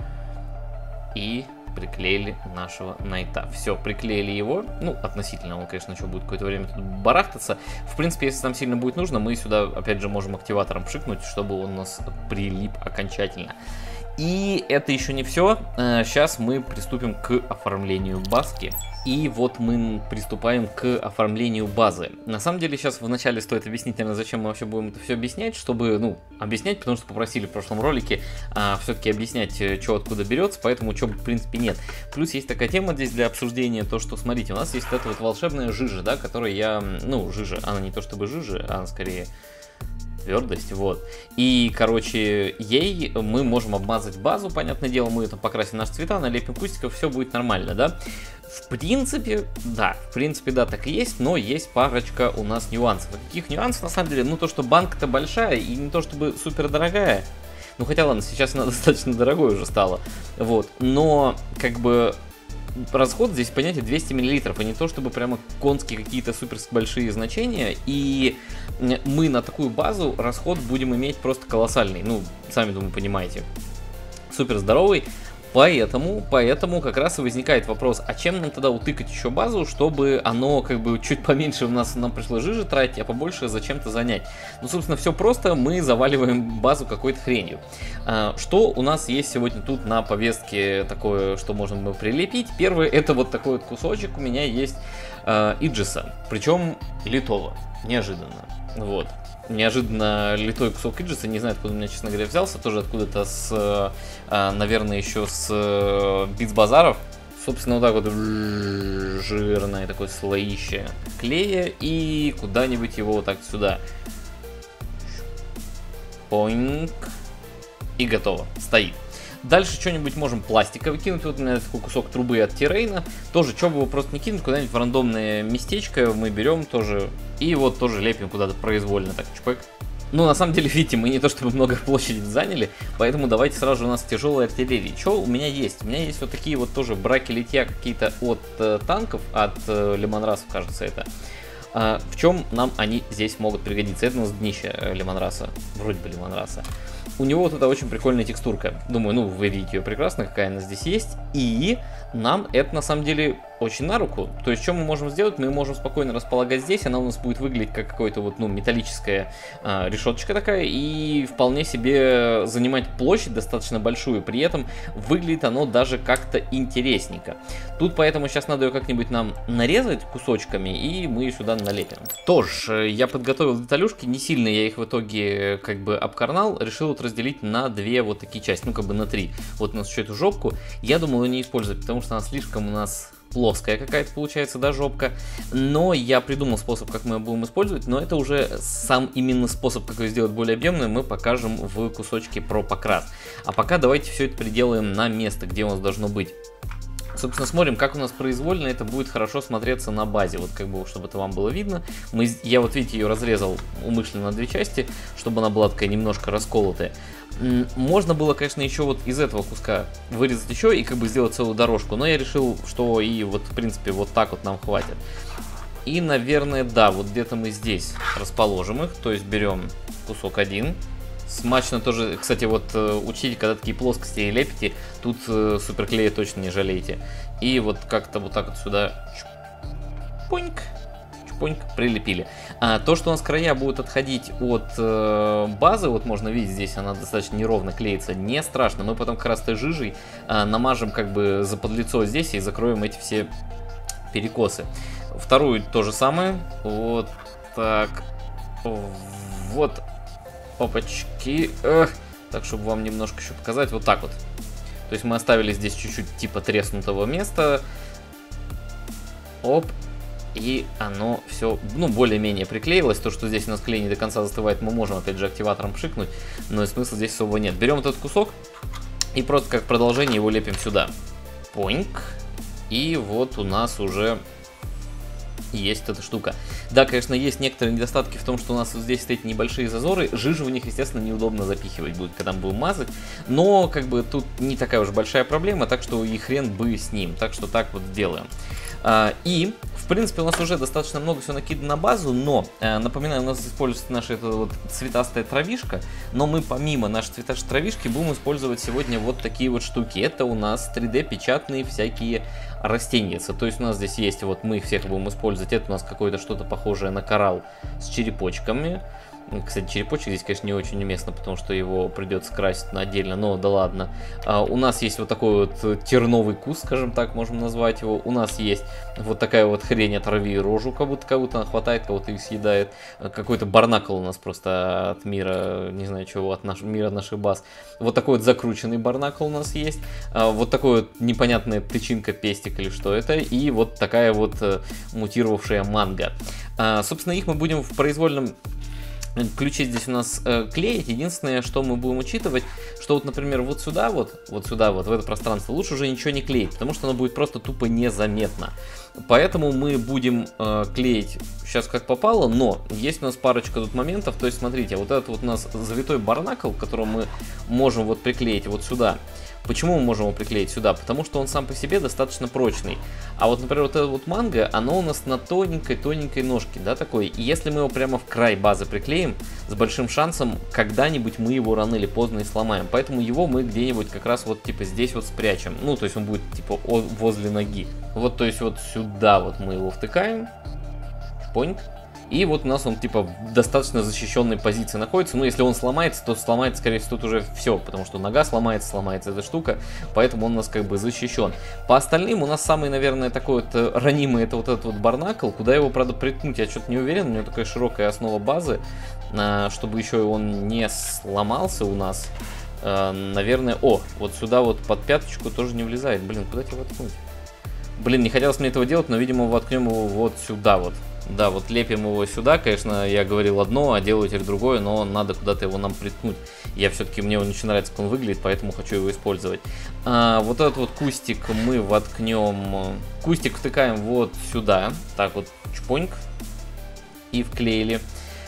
И приклеили нашего найта. Все, приклеили его. Ну, относительно, он, конечно, еще будет какое-то время тут барахтаться. В принципе, если нам сильно будет нужно, мы сюда, опять же, можем активатором пшикнуть, чтобы он у нас прилип окончательно. И это еще не все. Сейчас мы приступим к оформлению базки. И вот мы приступаем к оформлению базы. На самом деле, сейчас вначале стоит объяснить, наверное, зачем мы вообще будем это все объяснять, чтобы, ну, объяснять, потому что попросили в прошлом ролике все-таки объяснять, что откуда берется, поэтому чего, в принципе, нет. Плюс есть такая тема здесь для обсуждения, то, что, смотрите, у нас есть вот эта вот волшебная жижа, да, которая я, ну, жижа, она не то чтобы жижа, она скорее твердость, вот. И, короче, ей мы можем обмазать базу, понятное дело, мы это покрасим наши цвета, налепим кустиков, все будет нормально, да. В принципе, да, так и есть, но есть парочка у нас нюансов. Каких нюансов, на самом деле? Ну, то, что банка-то большая и не то, чтобы супер дорогая. Ну, хотя, ладно, сейчас она достаточно дорогой уже стала, вот. Но, как бы, расход здесь, понятие, 200 мл, и не то, чтобы прямо конские какие-то супер большие значения, и мы на такую базу расход будем иметь просто колоссальный, ну, сами, думаю, понимаете, супер здоровый. Поэтому как раз и возникает вопрос, а чем нам тогда утыкать еще базу, чтобы оно как бы чуть поменьше нам пришло жижи тратить, а побольше зачем-то занять. Ну, собственно, все просто, мы заваливаем базу какой-то хренью. Что у нас есть сегодня тут на повестке такое, что можно прилепить? Первое, это вот такой вот кусочек у меня есть Иджиса, причем литого, неожиданно, вот. Неожиданно литой кусок Иджиса, не знаю, откуда у меня, честно говоря, взялся, тоже откуда-то с, наверное, еще с Битс-базаров. Собственно, вот так вот жирное такое слоище клея, и куда-нибудь его вот так сюда. Поинг. И готово, стоит. Дальше что-нибудь можем пластика выкинуть. Вот у меня такой кусок трубы от Террейна. Тоже, что бы его просто не кинуть, куда-нибудь в рандомное местечко мы берем тоже. И вот тоже лепим куда-то произвольно, так, чпэк. Ну, на самом деле, видите, мы не то чтобы много площади заняли, поэтому давайте сразу же у нас тяжелая артиллерия. Что у меня есть? У меня есть вот такие вот тоже браки литья какие-то от танков, от Лемонраса, кажется, это. В чем нам они здесь могут пригодиться? Это у нас днище Лемонраса, вроде бы Лемонраса. У него вот эта очень прикольная текстурка. Думаю, ну, вы видите ее прекрасно, какая она здесь есть. И нам это на самом деле очень на руку. То есть, что мы можем сделать? Мы можем спокойно располагать здесь. Она у нас будет выглядеть как какой-то вот, ну, металлическая решеточка такая. И вполне себе занимать площадь достаточно большую. При этом выглядит оно даже как-то интересненько. Тут поэтому сейчас надо ее как-нибудь нам нарезать кусочками. И мы ее сюда налепим. Тоже я подготовил деталюшки. Не сильно я их в итоге как бы обкарнал. Решил вот разделить на две вот такие части. Ну, как бы на три. Вот у нас еще эту жопку. Я думал ее не использовать, потому что она слишком у нас плоская какая-то получается, да, жопка. Но я придумал способ, как мы ее будем использовать. Но это уже сам именно способ, как ее сделать более объемной, мы покажем в кусочке про покрас. А пока давайте все это приделаем на место, где у нас должно быть. Собственно, смотрим, как у нас произвольно это будет хорошо смотреться на базе. Вот как бы, чтобы это вам было видно. Я вот, видите, ее разрезал умышленно на две части, чтобы она была такая немножко расколотая. Можно было, конечно, еще вот из этого куска вырезать еще и как бы сделать целую дорожку. Но я решил, что и вот, в принципе, вот так вот нам хватит. И, наверное, да, вот где-то мы здесь расположим их. То есть берем кусок один. Смачно тоже, кстати, вот учите, когда такие плоскости лепите, тут суперклея точно не жалейте. И вот как-то вот так вот сюда чпоньк, чпоньк, прилепили. То, что у нас края будут отходить от базы, вот можно видеть, здесь она достаточно неровно клеится, не страшно. Мы потом как раз этой жижей намажем как бы за подлицо здесь и закроем эти все перекосы. Вторую то же самое, вот так, вот Опачки. Так, чтобы вам немножко еще показать. Вот так вот. То есть мы оставили здесь чуть-чуть типа треснутого места. Оп. И оно все, ну, более-менее приклеилось. То, что здесь у нас клей не до конца застывает, мы можем, опять же, активатором пшикнуть. Но и смысла здесь особо нет. Берем вот этот кусок и просто как продолжение его лепим сюда. Поинк. И вот у нас уже есть эта штука. Да, конечно, есть некоторые недостатки в том, что у нас вот здесь эти небольшие зазоры. Жижу в них, естественно, неудобно запихивать будет, когда мы будем мазать. Но, как бы, тут не такая уж большая проблема, так что и хрен бы с ним. Так что так вот делаем. И, в принципе, у нас уже достаточно много всего накидано на базу, но, напоминаю, у нас используется наша эта вот цветастая травишка, но мы помимо нашей цветастой травишки будем использовать сегодня вот такие вот штуки. Это у нас 3D-печатные всякие растения. То есть у нас здесь есть, вот мы их всех будем использовать, это у нас какое-то что-то похожее на коралл с черепочками. Кстати, черепочек здесь, конечно, не очень уместно, потому что его придется красить отдельно, но да ладно. У нас есть вот такой вот терновый куст, скажем так, можем назвать его. У нас есть вот такая вот хрень «Оторви рожу», как будто она хватает, кого-то их съедает. Какой-то барнакл у нас просто от мира, не знаю чего, от мира наших баз. Вот такой вот закрученный барнакл у нас есть. Вот такой вот непонятная тычинка, пестик или что это. И вот такая вот мутировавшая манго. Собственно, их мы будем в произвольном ключи здесь у нас клеить. Единственное, что мы будем учитывать, что вот, например, вот сюда, в это пространство лучше уже ничего не клеить, потому что оно будет просто тупо незаметно. Поэтому мы будем клеить сейчас как попало, но есть у нас парочка тут моментов. То есть, смотрите, вот этот вот у нас завитой барнакл, который мы можем вот приклеить вот сюда. Почему мы можем его приклеить сюда? Потому что он сам по себе достаточно прочный. А вот, например, вот это вот манго, оно у нас на тоненькой-тоненькой ножке, да, такой. И если мы его прямо в край базы приклеим, с большим шансом, когда-нибудь мы его рано или поздно и сломаем. Поэтому его мы где-нибудь как раз вот типа здесь вот спрячем. Ну, то есть он будет типа возле ноги. Вот, то есть вот сюда вот мы его втыкаем. Понь. И вот у нас он типа в достаточно защищенной позиции находится. Но если он сломается, то сломается, скорее всего, тут уже все. Потому что нога сломается эта штука. Поэтому он у нас как бы защищен. По остальным у нас самый, наверное, такой вот ранимый, это вот этот вот барнакл. Куда его, правда, приткнуть, я что-то не уверен. У него такая широкая основа базы. Чтобы еще он не сломался у нас. Наверное, вот сюда вот под пяточку тоже не влезает. Блин, куда тебе воткнуть? Блин, не хотелось мне этого делать, но, видимо, воткнем его вот сюда вот. Да, вот лепим его сюда, конечно, я говорил одно, а делаю теперь другое, но надо куда-то его нам приткнуть. Я все-таки, мне он очень нравится, как он выглядит, поэтому хочу его использовать. Вот этот вот кустик мы воткнем, кустик втыкаем вот сюда, так вот, чпоньк, и вклеили.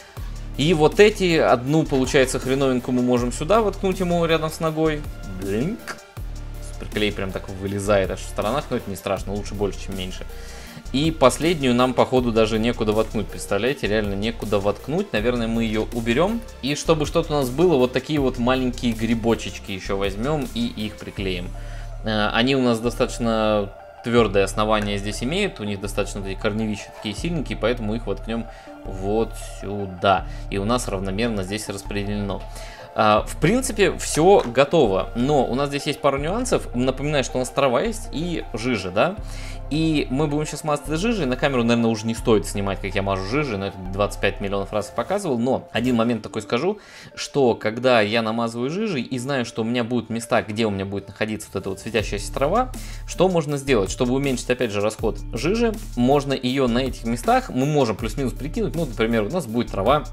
И вот эти, одну, получается, хреновинку мы можем сюда воткнуть ему рядом с ногой. Блинк. Суперклей прям так вылезает аж в сторонах, но это не страшно, лучше больше, чем меньше. И последнюю нам, походу, даже некуда воткнуть. Представляете, реально некуда воткнуть. Наверное, мы ее уберем. И чтобы что-то у нас было, вот такие вот маленькие грибочечки еще возьмем и их приклеим. Они у нас достаточно твердое основание здесь имеют. У них достаточно такие корневища такие сильненькие, поэтому их воткнем вот сюда. И у нас равномерно здесь распределено. В принципе, все готово. Но у нас здесь есть пару нюансов. Напоминаю, что у нас трава есть и жижа, да? И мы будем сейчас мазать этой жижей. На камеру, наверное, уже не стоит снимать, как я мажу жижей, но это 25 миллионов раз показывал. Но один момент такой скажу, что когда я намазываю жижей и знаю, что у меня будут места, где у меня будет находиться вот эта вот светящаяся трава, что можно сделать? Чтобы уменьшить, опять же, расход жижи, можно ее на этих местах, мы можем плюс-минус прикинуть. Ну, например, у нас будет трава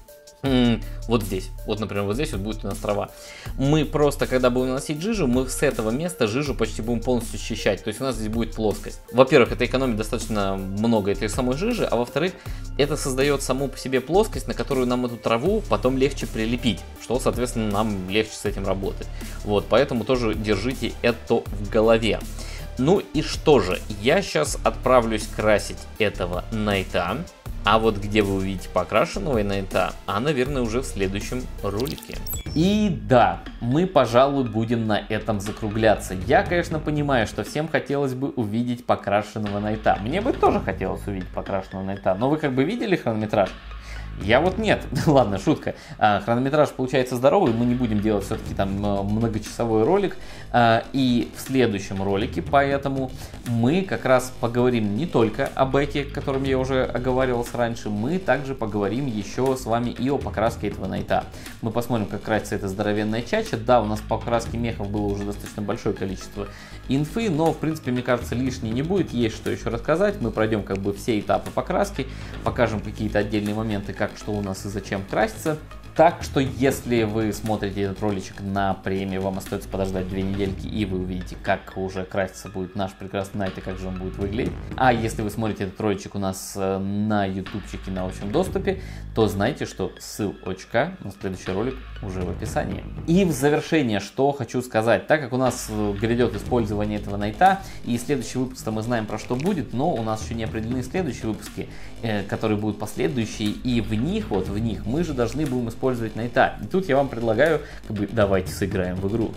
вот здесь. Вот, например, вот здесь вот будет у нас трава. Мы просто, когда будем наносить жижу, мы с этого места жижу почти будем полностью счищать. То есть у нас здесь будет плоскость. Во-первых, это экономит достаточно много этой самой жижи, а во-вторых, это создает саму по себе плоскость, на которую нам эту траву потом легче прилепить, что, соответственно, нам легче с этим работать. Вот, поэтому тоже держите это в голове. Ну и что же, я сейчас отправлюсь красить этого найта. А вот где вы увидите покрашенного найта, наверное, уже в следующем ролике. И да, мы, пожалуй, будем на этом закругляться. Я, конечно, понимаю, что всем хотелось бы увидеть покрашенного найта. Мне бы тоже хотелось увидеть покрашенного найта. Но вы как бы видели хронометраж? Я вот нет. Ладно, шутка. Хронометраж получается здоровый, мы не будем делать все-таки там многочасовой ролик. И в следующем ролике, поэтому мы как раз поговорим не только об эти, которым я уже оговаривался раньше, мы также поговорим еще с вами и о покраске этого найта. Мы посмотрим, как красится эта здоровенная чача. Да, у нас по покраске мехов было уже достаточно большое количество инфы, но в принципе, мне кажется, лишней не будет, есть что еще рассказать. Мы пройдем как бы все этапы покраски, покажем какие-то отдельные моменты, как что у нас и зачем красится. Так что, если вы смотрите этот роличек на премии, вам остается подождать 2 недельки, и вы увидите, как уже краситься будет наш прекрасный найт и как же он будет выглядеть. А если вы смотрите этот роличек у нас на ютубчике на общем доступе, то знайте, что ссылочка на следующий ролик уже в описании. И в завершение, что хочу сказать, так как у нас грядет использование этого найта, и следующий выпуск мы знаем, про что будет, но у нас еще не определены следующие выпуски, которые будут последующие, и в них мы же должны будем использовать найта. И тут я вам предлагаю, как бы, давайте сыграем в игру.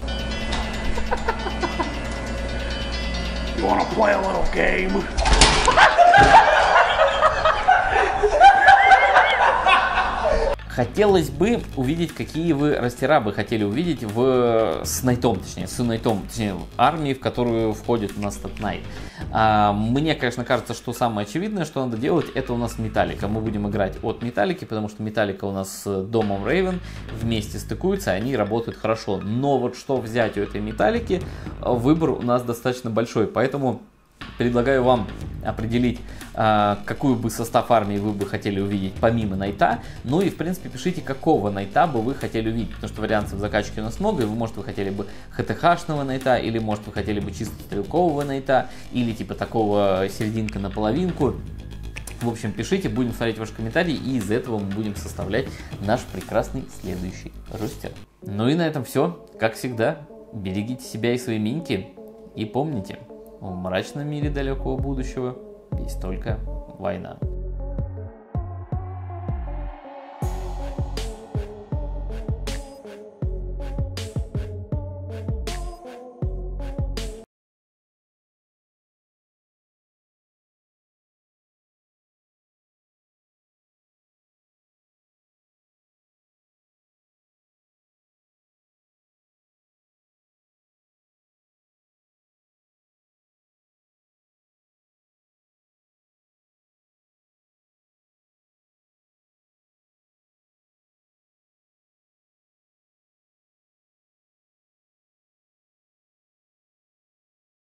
You wanna play a little game? Хотелось бы увидеть, какие вы растера бы хотели увидеть с найтом, точнее, армии, в которую входит у нас этот найт. Мне, конечно, кажется, что самое очевидное, что надо делать, это у нас металлика. Мы будем играть от металлики, потому что металлика у нас с домом Рейвен вместе стыкуются, они работают хорошо. Но вот что взять у этой металлики, выбор у нас достаточно большой, поэтому предлагаю вам определить, какую бы состав армии вы бы хотели увидеть помимо найта. Ну и в принципе пишите, какого найта бы вы хотели увидеть, потому что вариантов закачки у нас много, и вы, может, вы хотели бы ХТХ-шного найта, или может вы хотели бы чисто стрелкового найта, или типа такого серединка на половинку. В общем, пишите, будем смотреть ваши комментарии, и из этого мы будем составлять наш прекрасный следующий ростер. Ну и на этом все. Как всегда, берегите себя и свои миньки, и помните, в мрачном мире далекого будущего есть только война.